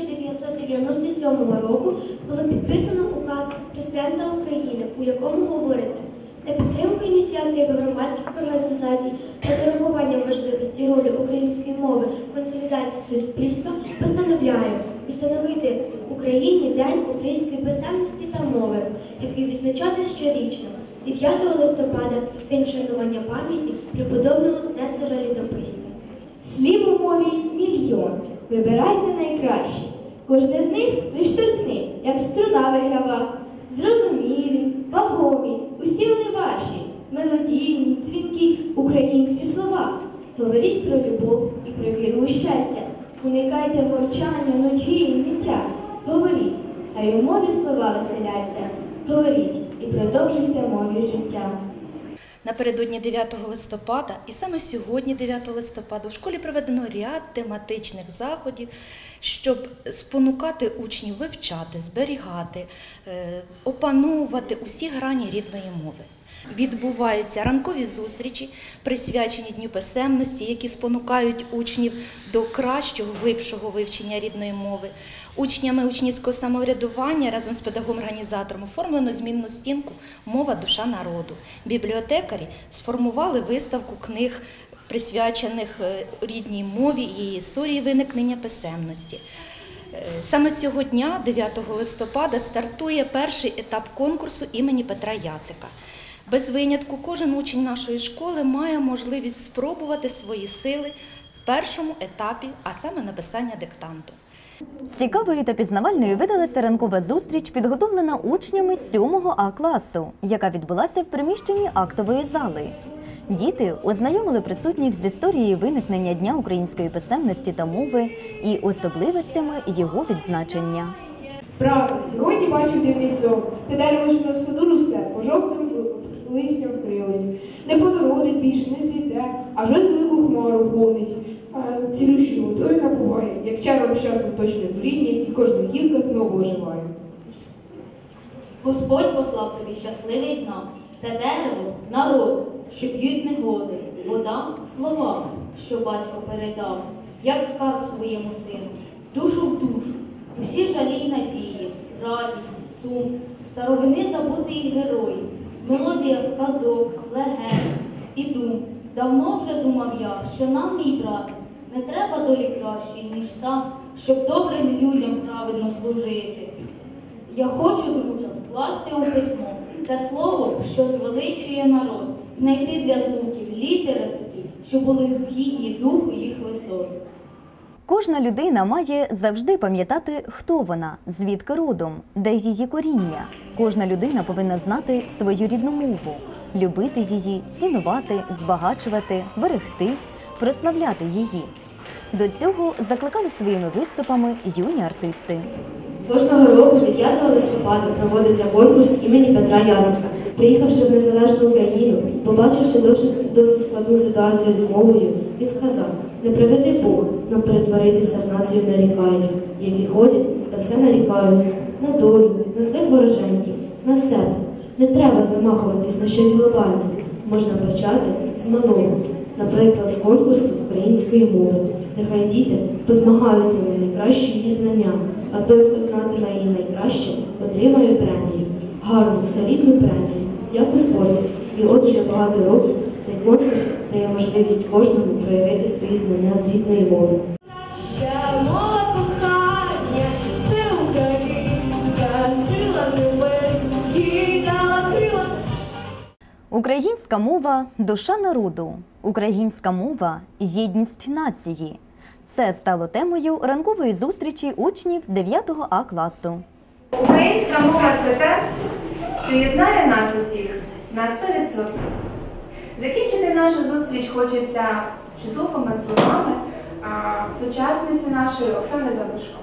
1997 року було підписано указ Президента України, у якому говориться: на підтримку ініціативи громадських організацій та з урахуванням важливості ролі української мови в консолідації суспільства постановляю встановити в Україні День української писемності та мови, який відзначати щорічно 9 листопада – День вшанування пам'яті преподобного Нестора Літописця. Слів у мові мільйон. Вибирайте найкращі. Кожне з них лиш торкни, як струна виграва. Зрозумілі, вагомі, усі вони ваші. Мелодійні, дзвінкі, українські слова. Говоріть про любов і про віру у щастя. Уникайте мовчання, нудьги і ниття. Говоріть, а й у мові слова веселяться. Говоріть і продовжуйте мові життя. Напередодні 9 листопада, і саме сьогодні, 9 листопада, у школі проведено ряд тематичних заходів, щоб спонукати учнів вивчати, зберігати, опановувати усі грані рідної мови. Відбуваються ранкові зустрічі, присвячені Дню писемності, які спонукають учнів до кращого, глибшого вивчення рідної мови. Учнями учнівського самоврядування разом з педагогом-організатором оформлено змінну стінку «Мова, душа народу». Бібліотекарі сформували виставку книг, присвячених рідній мові і її історії виникнення писемності. Саме цього дня, 9 листопада, стартує перший етап конкурсу імені Петра Яцика. Без винятку кожен учень нашої школи має можливість спробувати свої сили в першому етапі, а саме написання диктанту. Цікавою та пізнавальною видалася ранкова зустріч, підготовлена учнями 7 А класу, яка відбулася в приміщенні актової зали. Діти ознайомили присутніх з історією виникнення Дня української писемності та мови і особливостями його відзначення. Правда, сьогодні бачив дивний сон, те дерево, що на саду росте, пожовклим листям вкрилось. Не подородить більше, не цвіте, аж ось велику хмару гонить. Цілющою водою напуває, як чаром з часом точне дуріння, і кожна гілка знову оживає. Господь послав тобі щасливий знак, те дерево – народ, що п'ють негоди, вода – слова, що батько передав, як скарб своєму сину, душу в душу, усі жалі й надії, радість, сум, старовини забутий герої, мелодія казок, легенд і дум. Давно вже думав я, що нам, мій брат, не треба долі кращої, ніж та, щоб добрим людям правильно служити. Я хочу, друже, вкласти у письмо те слово, що звеличує народ, знайти для звуків літери такі, що були гідні духу їх висот. Кожна людина має завжди пам'ятати, хто вона, звідки родом, де її коріння. Кожна людина повинна знати свою рідну мову, любити її, цінувати, збагачувати, берегти, прославляти її. До цього закликали своїми виступами юні артисти. Кожного року 9 листопада проводиться конкурс імені Петра Яцика. Приїхавши в незалежну Україну, побачивши досить складну ситуацію з мовою, він сказав: не приведи Бог нам перетворитися в націю нарікальних, які ходять та все нарікають на долю, на своїх вороженьків, на себе. Не треба замахуватись на щось глобальне. Можна почати з малого, наприклад, з конкурсу української мови. Нехай діти позмагаються на найкращі її знання, а той, хто знатиме її найкраще, отримає премію. Гарну, солідну премію, як у спорті. І от вже багато років цей конкурс дає можливість кожному проявити свої знання з рідної мови. Мова кохання – це українська сила небес, їй дала крила. Українська мова – душа народу. Українська мова – єдність нації. Це стало темою ранкової зустрічі учнів 9 А класу. Українська мова – це те, що єднає нас усіх на 100%. Закінчити нашу зустріч хочеться чудовими словами сучасниці нашої Оксани Забушко.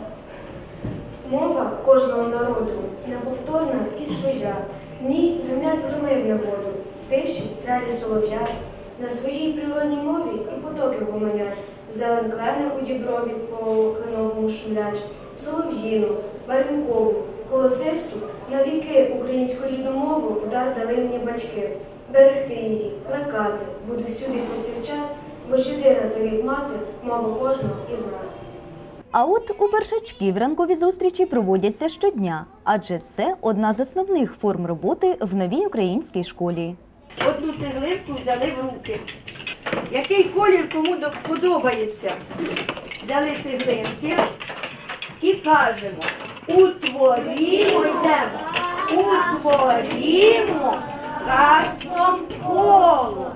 Мова кожного народу неповторна і своя. В ній гримлять громи в небоду, тиші трелі солов'я. На своїй природній мові і потоки гомонять. зелен клени у діброві по кленовому шумлять, солов'їну, барвінкову, голосисту, навіки українську рідну мову в дар дали мені батьки. Берегти її, плекати, буду всюди повсякчас, бо ж єдина та як мати, мова кожного із нас. А от у першачків ранкові зустрічі проводяться щодня, адже це одна з основних форм роботи в новій українській школі. Одну цеглинку взяли в руки. Який колір кому подобається? Взяли цеглинки і кажемо, утворімо, йдемо, утворімо разом коло.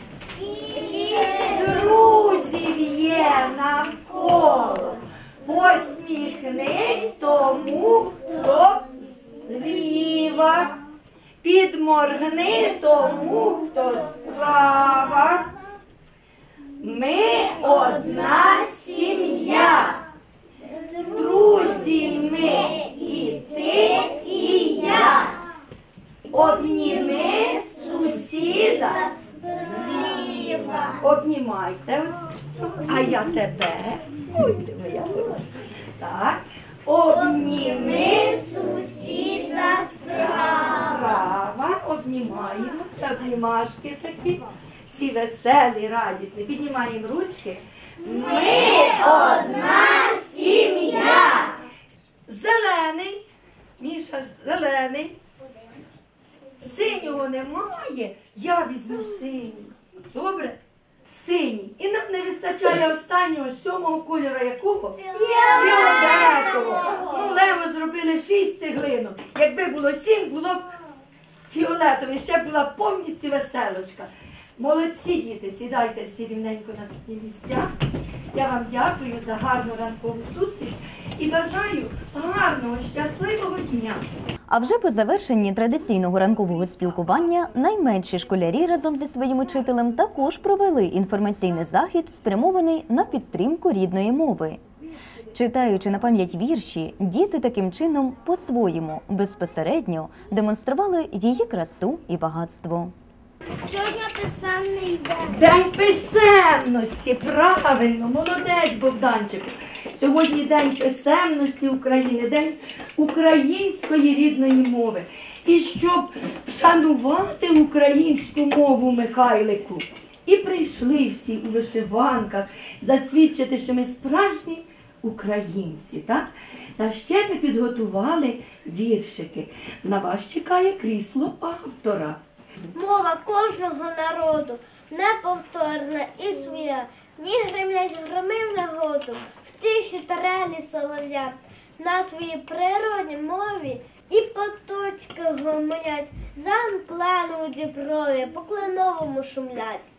Друзів є навколо. Посміхнись тому, хто зліва. Підморгни тому, хто справа. Ми одна сім'я. Друзі ми і ти, і я. Обніми сусіда зліва. Обнімайте. А я тебе. Ой, ти моя хороша. Так. Обніми сусіда справа. Обнімаємося, обнімашки такі. Всі веселі, радісні. Піднімаємо ручки. Ми одна сім'я. Зелений. Міша зелений. Синього немає. Я візьму синій. Добре? Синій. І нам не вистачає останнього, 7-го кольору якого? Фіолетового. Ну, лево зробили 6 цеглинок. Якби було 7, було б фіолетове. Ще була б повністю веселочка. Молодці, діти, сідайте всі рівненько на свої місця. Я вам дякую за гарну ранкову зустріч і бажаю гарного, щасливого дня. А вже по завершенні традиційного ранкового спілкування найменші школярі разом зі своїм учителем також провели інформаційний захід, спрямований на підтримку рідної мови. Читаючи на пам'ять вірші, діти таким чином по-своєму, безпосередньо демонстрували її красу і багатство. Сьогодні писемний день. День писемності, правильно, молодець, Богданчику. Сьогодні День писемності України, День української рідної мови. І щоб шанувати українську мову, Михайлику, і прийшли всі у вишиванках засвідчити, що ми справжні українці, так? Та ще ми підготували віршики. На вас чекає крісло автора. Мова кожного народу неповторна і своя. Ні гримлять громи в негоду, в тиші тарелі солов'я. На своїй природній мові і поточки гомонять. Занклену у діброві, по кленовому шумлять.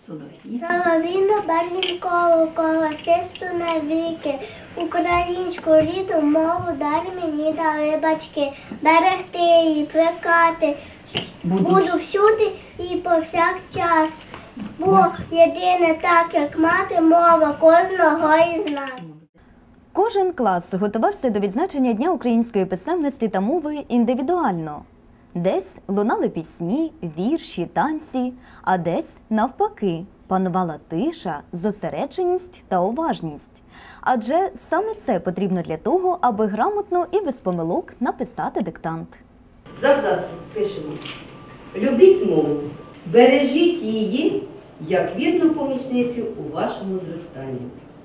Солов'їну барвінкову, голосисту навіки, українську рідну мову далі мені дали батьки. Берегти її, плекати, буду всюди і повсякчас, бо єдине так, як мати, мова кожного із нас. Кожен клас готувався до відзначення Дня української писемності та мови індивідуально. Десь лунали пісні, вірші, танці, а десь, навпаки, панувала тиша, зосередженість та уважність. Адже саме це потрібно для того, аби грамотно і без помилок написати диктант. З абзацу пишемо. Любіть мову, бережіть її, як вірну помічницю у вашому зростанні.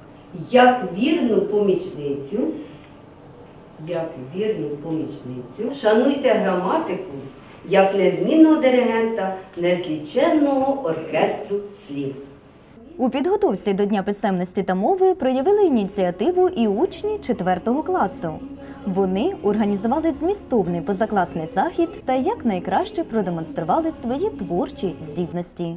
Як вірну помічницю, шануйте граматику, як незмінного диригента незліченного оркестру слів. У підготовці до Дня писемності та мови проявили ініціативу і учні 4 класу. Вони організували змістовний позакласний захід та якнайкраще продемонстрували свої творчі здібності.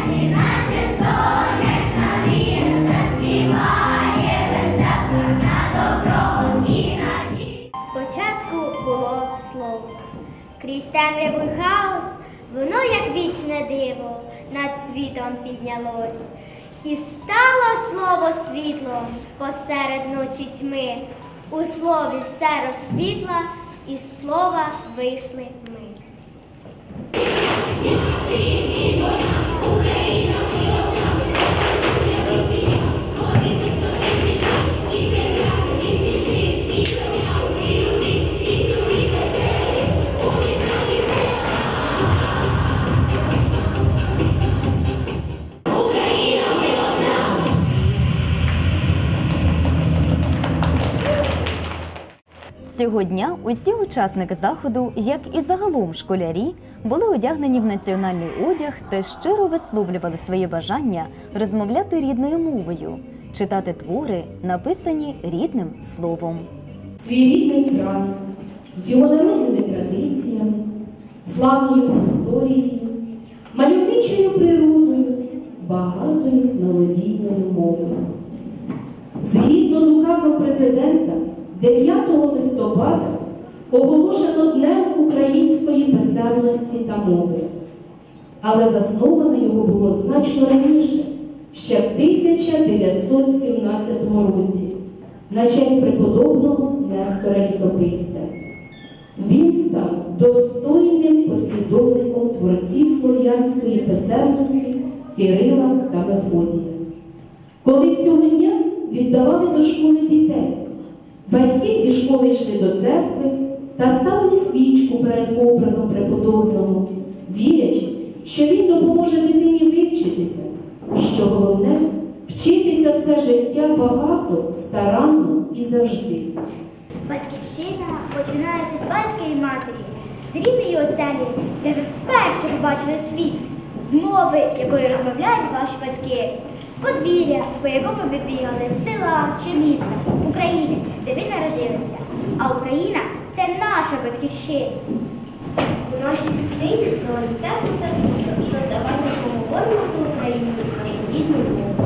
Співає веселка. було слово. Крізь темряву й хаос, воно, як вічне диво, над світом піднялось. І стало слово світлом посеред ночі тьми. У слові все розквітла, і з слова вийшли ми. Цього дня усі учасники заходу, як і загалом школярі, були одягнені в національний одяг та щиро висловлювали своє бажання розмовляти рідною мовою, читати твори, написані рідним словом. Свій рідний край з його народними традиціями, славною історією, мальовничою природою, багатою мелодійною мовою. Згідно з указом президента, 9 листопада оголошено Днем української писемності та мови. Але засновано його було значно раніше, ще в 1917 році, на честь преподобного Нестора Літописця. Він став достойним послідовником творців слов'янської писемності Кирила та Мефодія. Колись цього дня віддавали до школи дітей. Батьки зі школи йшли до церкви та ставили свічку перед образом преподобного, вірячи, що він допоможе дитині вивчитися і, що головне, вчитися все життя багато, старанно і завжди. Батьківщина починається з батька і матері, з рідної оселі, де ви вперше побачили світ, з мови, якою розмовляють ваші батьки, з подвір'я, по якому ви бігали, з села чи міста, з України, де ви народилися. А Україна – це наша батьківщина. У нашій країні зоні тепло та світло, тож давайте поговоримо про Україну, нашу рідну мову.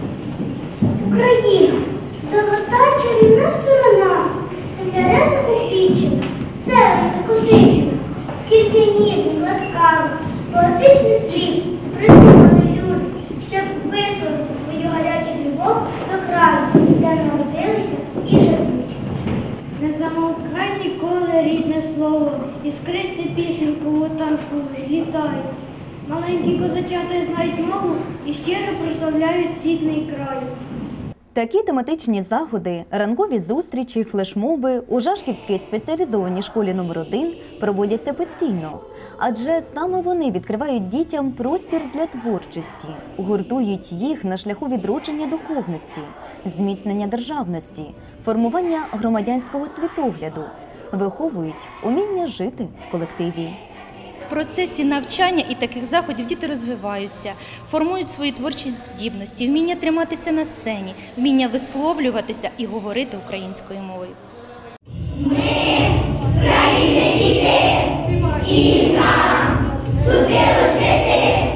Україна – золота чарівна сторона, земля рясно поквічена, зелень косичена, скільки ніжних, ласкавих, поетичних слів придумали люди, щоб висловити свою гарячу любов до краю, де народилися і живуть. Не замовкай ніколи рідне слово, і скрипці пісеньку у танку злітає. Маленькі козачата знають мову і щиро прославляють рідний край. Такі тематичні заходи, ранкові зустрічі, флешмоби у Жашківській спеціалізованій школі номер 1 проводяться постійно. Адже саме вони відкривають дітям простір для творчості, гуртують їх на шляху відродження духовності, зміцнення державності, формування громадянського світогляду, виховують уміння жити в колективі. В процесі навчання і таких заходів діти розвиваються, формують свої творчі здібності, вміння триматися на сцені, вміння висловлюватися і говорити українською мовою. Ми, країни діти, і нам судило жити,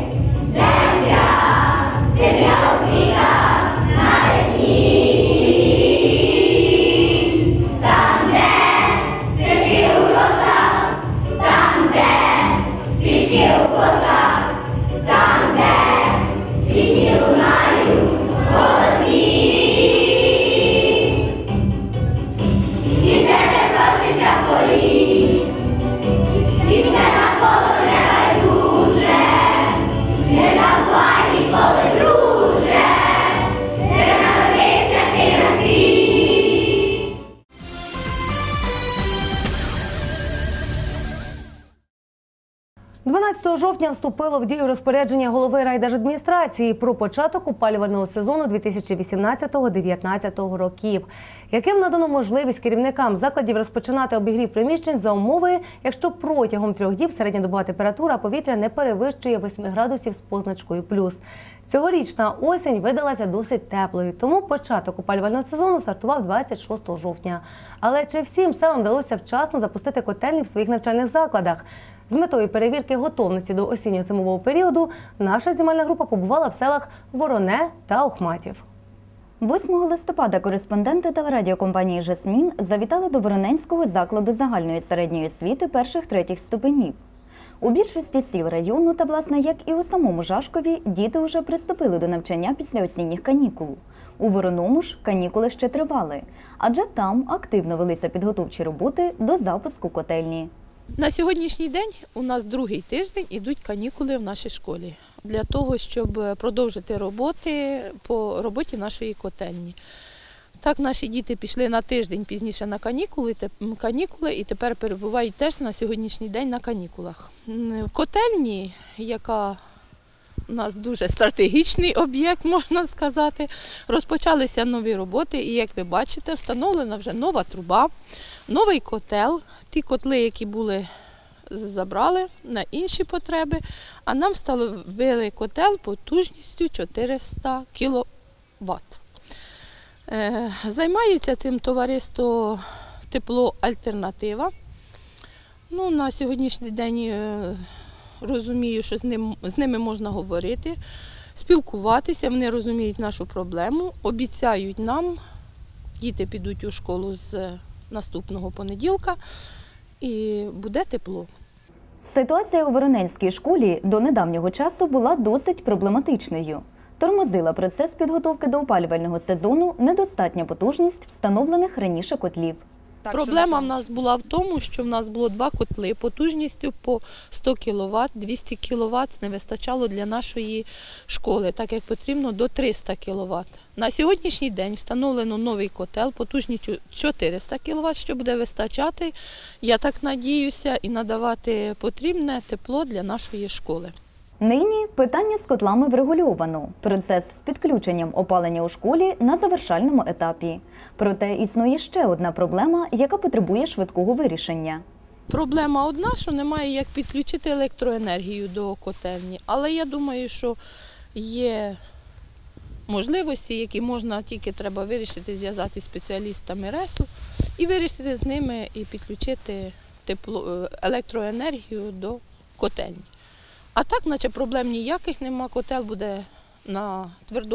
земля Україна на весні. Там, де стежки у росах, там, де стрічки у косах, там, де пісні лунають голосні. І серце проситься в полі, і все навколо небайдуже, не забувай ніколи, друже, де народився ти на світ. 12 жовтня вступило в дію розпорядження голови райдержадміністрації про початок опалювального сезону 2018-2019 років, яким надано можливість керівникам закладів розпочинати обігрів приміщень за умови, якщо протягом 3 діб середньодобова температура повітря не перевищує 8 градусів з позначкою плюс. Цьогорічна осінь видалася досить теплою, тому початок опалювального сезону стартував 26 жовтня. Але чи всім селам вдалося вчасно запустити котельні в своїх навчальних закладах? З метою перевірки готовності до осінньо-зимового періоду наша знімальна група побувала в селах Вороне та Охматів. 8 листопада кореспонденти телерадіокомпанії «Жасмін» завітали до Вороненського закладу загальної середньої освіти перших-третіх ступенів. У більшості сіл району та, власне, як і у самому Жашкові, діти вже приступили до навчання після осінніх канікул. У Вороному ж канікули ще тривали, адже там активно велися підготовчі роботи до запуску котельні. На сьогоднішній день у нас другий тиждень ідуть канікули в нашій школі для того, щоб продовжити роботи по роботі нашої котельні. Так, наші діти пішли на тиждень пізніше на канікули і тепер перебувають теж на сьогоднішній день на канікулах. В котельні, яка у нас дуже стратегічний об'єкт, можна сказати, розпочалися нові роботи і, як ви бачите, встановлена вже нова труба, новий котел. Ті котли, які були, забрали на інші потреби, а нам встановили котел потужністю 400 кВт. Займається цим товариство «Тепло Альтернатива». На сьогоднішній день розумію, що з ними можна говорити, спілкуватися, вони розуміють нашу проблему, обіцяють нам, діти підуть у школу з наступного понеділка і буде тепло. Ситуація у Вороненській школі до недавнього часу була досить проблематичною. Тормозила процес підготовки до опалювального сезону недостатня потужність встановлених раніше котлів. Проблема в нас була в тому, що в нас було два котли потужністю по 100 кВт, 200 кВт не вистачало для нашої школи, так як потрібно до 300 кВт. На сьогоднішній день встановлено новий котел потужністю 400 кВт, що буде вистачати, я так надіюся, і надавати потрібне тепло для нашої школи. Нині питання з котлами врегульовано. Процес з підключенням опалення у школі на завершальному етапі. Проте існує ще одна проблема, яка потребує швидкого вирішення. Проблема одна, що немає як підключити електроенергію до котельні. Але я думаю, що є можливості, які можна, тільки треба вирішити, зв'язати з спеціалістами РЕСу і вирішити з ними і підключити електроенергію до котельні. А так, наче проблем ніяких нема, котел буде на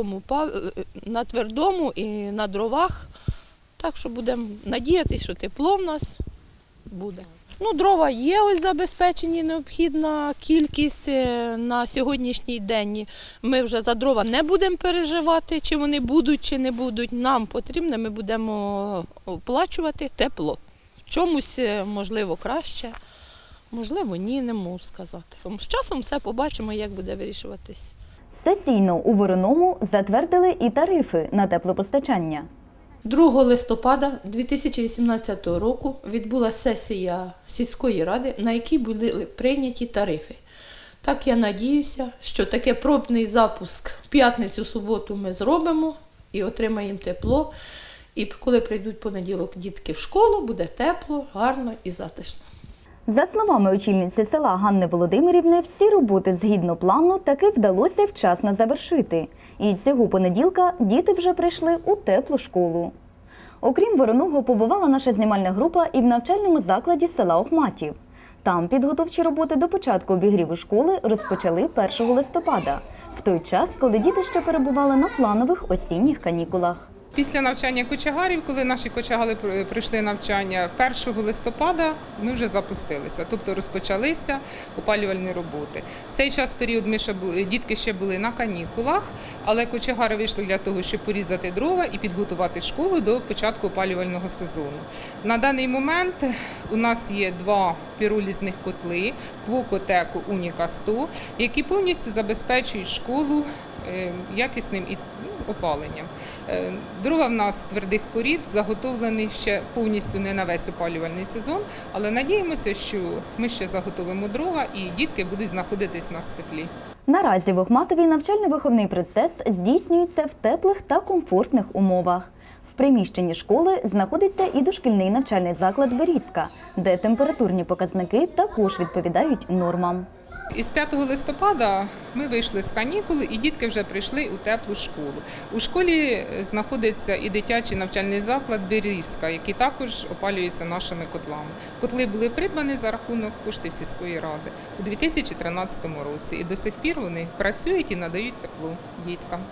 твердому і на дровах, так що будемо надіятися, що тепло в нас буде. Дрова є, ось забезпечені, необхідна кількість на сьогоднішній день. Ми вже за дрова не будемо переживати, чи вони будуть, чи не будуть. Нам потрібно, ми будемо оплачувати тепло. В чомусь, можливо, краще. Можливо, ні, не можу сказати. З часом все побачимо, як буде вирішуватись. Сесійно у Вороному затвердили і тарифи на теплопостачання. 2 листопада 2018 року відбулася сесія сільської ради, на якій були прийняті тарифи. Так я надіюся, що таке пробний запуск в п'ятницю-суботу ми зробимо і отримаємо тепло. І коли прийдуть понеділок дітки в школу, буде тепло, гарно і затишно. За словами очільниці села Ганни Володимирівни, всі роботи згідно плану таки вдалося вчасно завершити. І цього понеділка діти вже прийшли у теплу школу. Окрім Вороного, побувала наша знімальна група і в навчальному закладі села Охматів. Там підготовчі роботи до початку обігріву школи розпочали 1 листопада, в той час, коли діти ще перебували на планових осінніх канікулах. Після навчання кочегарів, коли наші кочегари пройшли навчання 1 листопада, ми вже запустилися, тобто розпочалися опалювальні роботи. В цей період дітки ще були на канікулах, але кочегари вийшли для того, щоб порізати дрова і підготувати школу до початку опалювального сезону. На даний момент у нас є 2 піролізних котли Квокотеку Уніка 100, які повністю забезпечують школу якісним опаленням. Дрова в нас твердих порід, заготовлені ще повністю не на весь опалювальний сезон, але надіємося, що ми ще заготовимо дрова і дітки будуть знаходитись на теплі. Наразі в Охматові навчально-виховний процес здійснюється в теплих та комфортних умовах. В приміщенні школи знаходиться і дошкільний навчальний заклад «Берізка», де температурні показники також відповідають нормам. Із 5 листопада ми вийшли з канікул і дітки вже прийшли у теплу школу. У школі знаходиться і дитячий навчальний заклад «Берізка», який також опалюється нашими котлами. Котли були придбані за рахунок коштів сільської ради у 2013 році і до сих пір вони працюють і надають тепло діткам.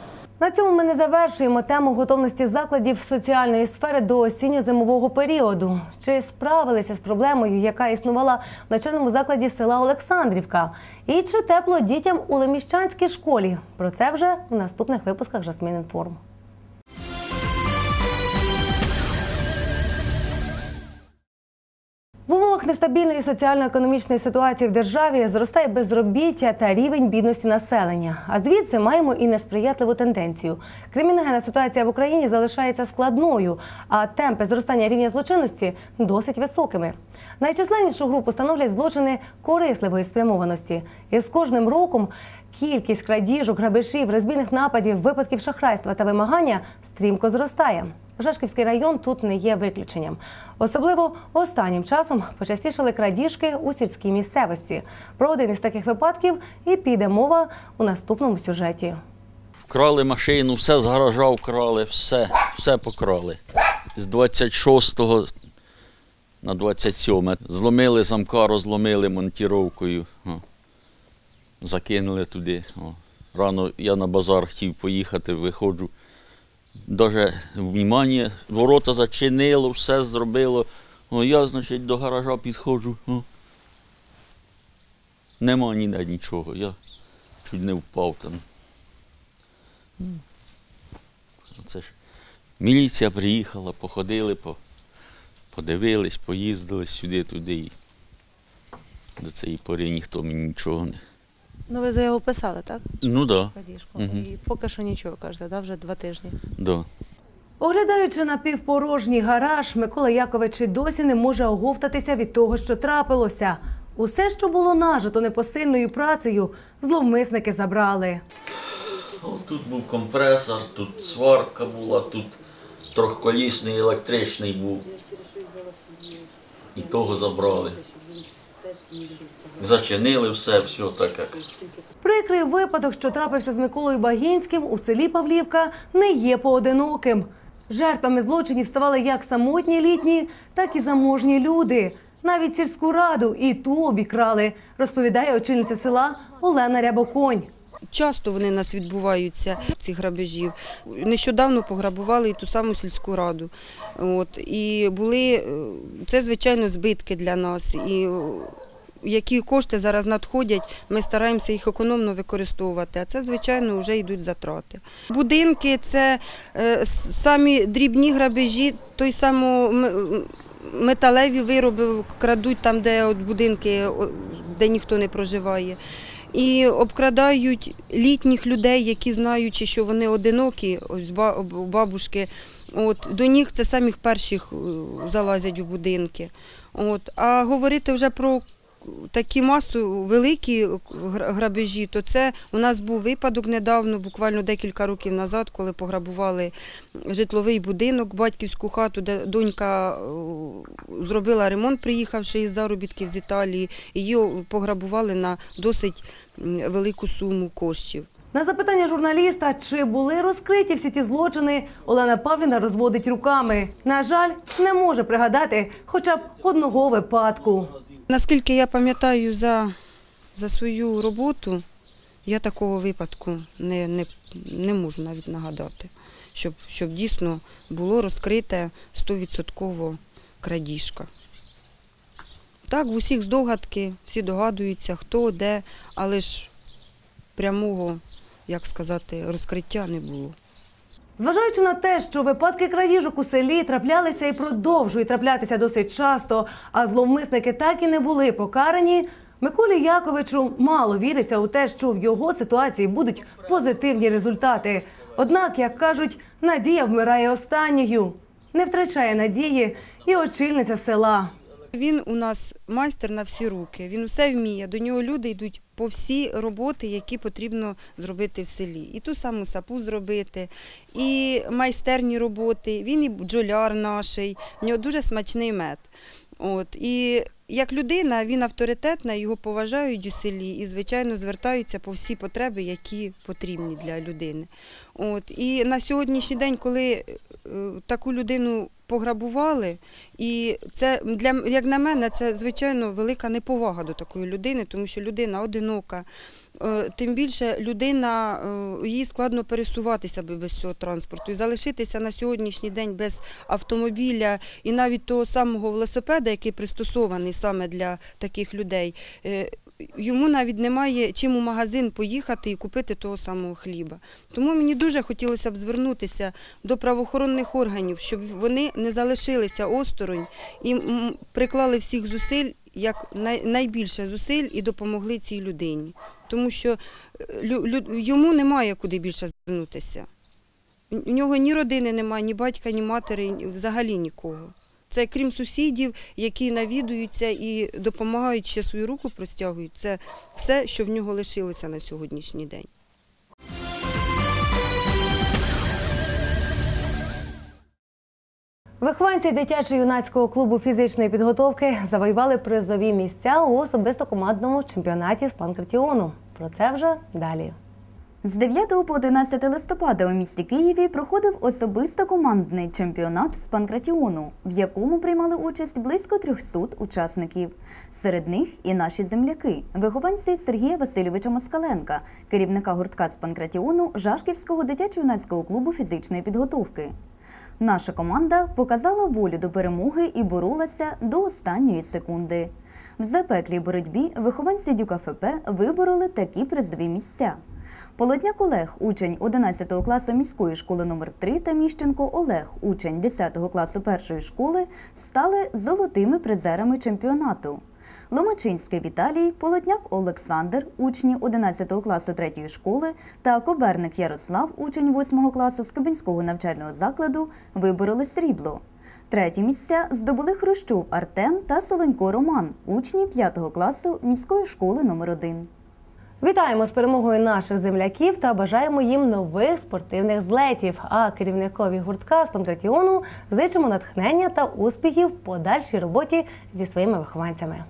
На цьому ми не завершуємо тему готовності закладів соціальної сфери до осінньо-зимового періоду. Чи справилися з проблемою, яка існувала в навчальному закладі села Олександрівка? І чи тепло дітям у Леміщанській школі? Про це вже в наступних випусках «Жасмін Інформ». В умовах нестабільної соціально-економічної ситуації в державі зростає безробіття та рівень бідності населення. А звідси маємо і несприятливу тенденцію. Криміногенна ситуація в Україні залишається складною, а темпи зростання рівня злочинності досить високими. Найчисленнішу групу становлять злочини корисливої спрямованості. І з кожним роком кількість крадіжок, грабежів, розбійних нападів, випадків шахрайства та вимагання стрімко зростає. Жашківський район тут не є виключенням. Особливо останнім часом почастішали крадіжки у сільській місцевості. Про один із таких випадків і піде мова у наступному сюжеті. Вкрали машину, все з гаража вкрали, все покрали. З 26-го на 27-е зломили замка, розломили монтіровкою, закинули туди. Рано я на базар хотів поїхати, виходжу. Навіть внимання, ворота зачинило, все зробило. Я, значить, до гаража підходжу. Нема ніде нічого, я чуть не впав там. Це ж міліція приїхала, походили, подивились, поїздили сюди-туди. І до цієї пори ніхто мені нічого не... Ну, ви заяву писали, так? Ну, так. Да. І поки що нічого, кажете, да? Вже 2 тижні. Да. Оглядаючи напівпорожній гараж, Микола Якович і досі не може оговтатися від того, що трапилося. Усе, що було нажито непосильною працею, зловмисники забрали. Тут був компресор, тут сварка була, тут трьохколісний електричний був. І того забрали. Зачинили все так як. Прикрий випадок, що трапився з Миколою Багінським у селі Павлівка, не є поодиноким. Жертвами злочинів ставали як самотні літні, так і заможні люди. Навіть сільську раду і ту обікрали, розповідає очільниця села Олена Рябоконь. Часто вони у нас відбуваються, ці грабежі. Нещодавно пограбували і ту саму сільську раду. І були, це, звичайно, збитки для нас. І які кошти зараз надходять, ми стараємося їх економно використовувати, а це, звичайно, вже йдуть затрати. Будинки – це самі дрібні грабежі, той самий металеві вироби крадуть там, де будинки, де ніхто не проживає. І обкрадають літніх людей, які знаючи, що вони одинокі, ось бабушки, до них це самих перших залазять у будинки. А говорити вже про такі великі грабежі, то це у нас був випадок недавно, буквально декілька років назад, коли пограбували житловий будинок, батьківську хату, де донька зробила ремонт, приїхавши із заробітків з Італії, її пограбували на досить велику суму коштів. На запитання журналіста, чи були розкриті всі ті злочини, Олена Павлівна розводить руками. На жаль, не може пригадати хоча б одного випадку. Наскільки я пам'ятаю за свою роботу, я такого випадку не можу навіть нагадати, щоб дійсно було розкрите 100% крадіжка. Так, в усіх здогадки, всі догадуються, хто, де, але ж прямого, як сказати, розкриття не було. Зважаючи на те, що випадки крадіжок у селі траплялися і продовжують траплятися досить часто, а зловмисники так і не були покарані, Миколі Яковичу мало віриться у те, що в його ситуації будуть позитивні результати. Однак, як кажуть, надія вмирає останньою. Не втрачає надії і очільниця села. Він у нас майстер на всі руки, він все вміє, до нього люди йдуть по всі роботи, які потрібно зробити в селі. І ту саму сапу зробити, і майстерні роботи, він і бджоляр наш, в нього дуже смачний мед. І як людина, він авторитетна, його поважають у селі і, звичайно, звертаються по всі потреби, які потрібні для людини. І на сьогоднішній день, коли таку людину пограбували, і це, як на мене, це, звичайно, велика неповага до такої людини, тому що людина одинока, тим більше людина, їй складно пересуватися без цього транспорту. І залишитися на сьогоднішній день без автомобіля і навіть того самого велосипеда, який пристосований саме для таких людей, йому навіть немає чим у магазин поїхати і купити того самого хліба. Тому мені дуже хотілося б звернутися до правоохоронних органів, щоб вони не залишилися осторонь і приклали всіх зусиль, як найбільше зусиль, і допомогли цій людині. Тому що йому немає куди більше звернутися. У нього ні родини немає, ні батька, ні матері, взагалі нікого. Це крім сусідів, які навідуються і допомагають, ще свою руку простягують. Це все, що в нього лишилося на сьогоднішній день. Вихованці дитячо-юнацького клубу фізичної підготовки завоювали призові місця у особисто-командному чемпіонаті з панкратіону. Про це вже далі. З 9 по 11 листопада у місті Києві проходив особисто-командний чемпіонат з панкратіону, в якому приймали участь близько 300 учасників. Серед них і наші земляки, вихованці Сергія Васильовича Москаленка, керівника гуртка з панкратіону Жашківського дитячо-юнацького клубу фізичної підготовки. Наша команда показала волю до перемоги і боролася до останньої секунди. В запеклій боротьбі вихованці Дюка ФП вибороли такі призові місця. Полотняк Олег, учень 11 класу міської школи номер 3 та Міщенко Олег, учень 10 класу першої школи, стали золотими призерами чемпіонату. Ломачинський Віталій, Полотняк Олександр, учні 11 класу 3 школи та Коберник Ярослав, учень 8 класу Скибинського навчального закладу, вибороли срібло. Треті місця здобули Хрущов Артем та Солонько Роман, учні 5 класу міської школи номер 1. Вітаємо з перемогою наших земляків та бажаємо їм нових спортивних злетів. А керівникові гуртка з панкратіону зичимо натхнення та успіхів в подальшій роботі зі своїми вихованцями.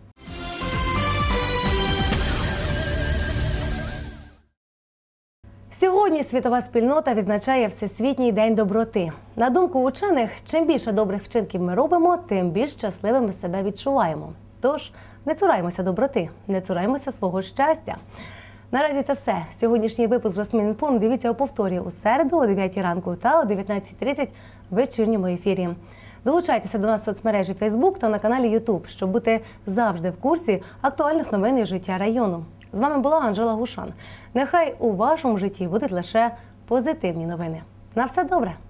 Сьогодні світова спільнота відзначає Всесвітній день доброти. На думку учених, чим більше добрих вчинків ми робимо, тим більш щасливими себе відчуваємо. Тож, не цураймося доброти, не цураймося свого щастя. Наразі це все. Сьогоднішній випуск «Жасмін Інформ» дивіться у повторі у середу о 9 ранку та о 19:30 в вечірньому ефірі. Долучайтеся до нас в соцмережі Facebook та на каналі YouTube, щоб бути завжди в курсі актуальних новин із життя району. З вами була Анжела Гушан. Нехай у вашому житті будуть лише позитивні новини. На все добре!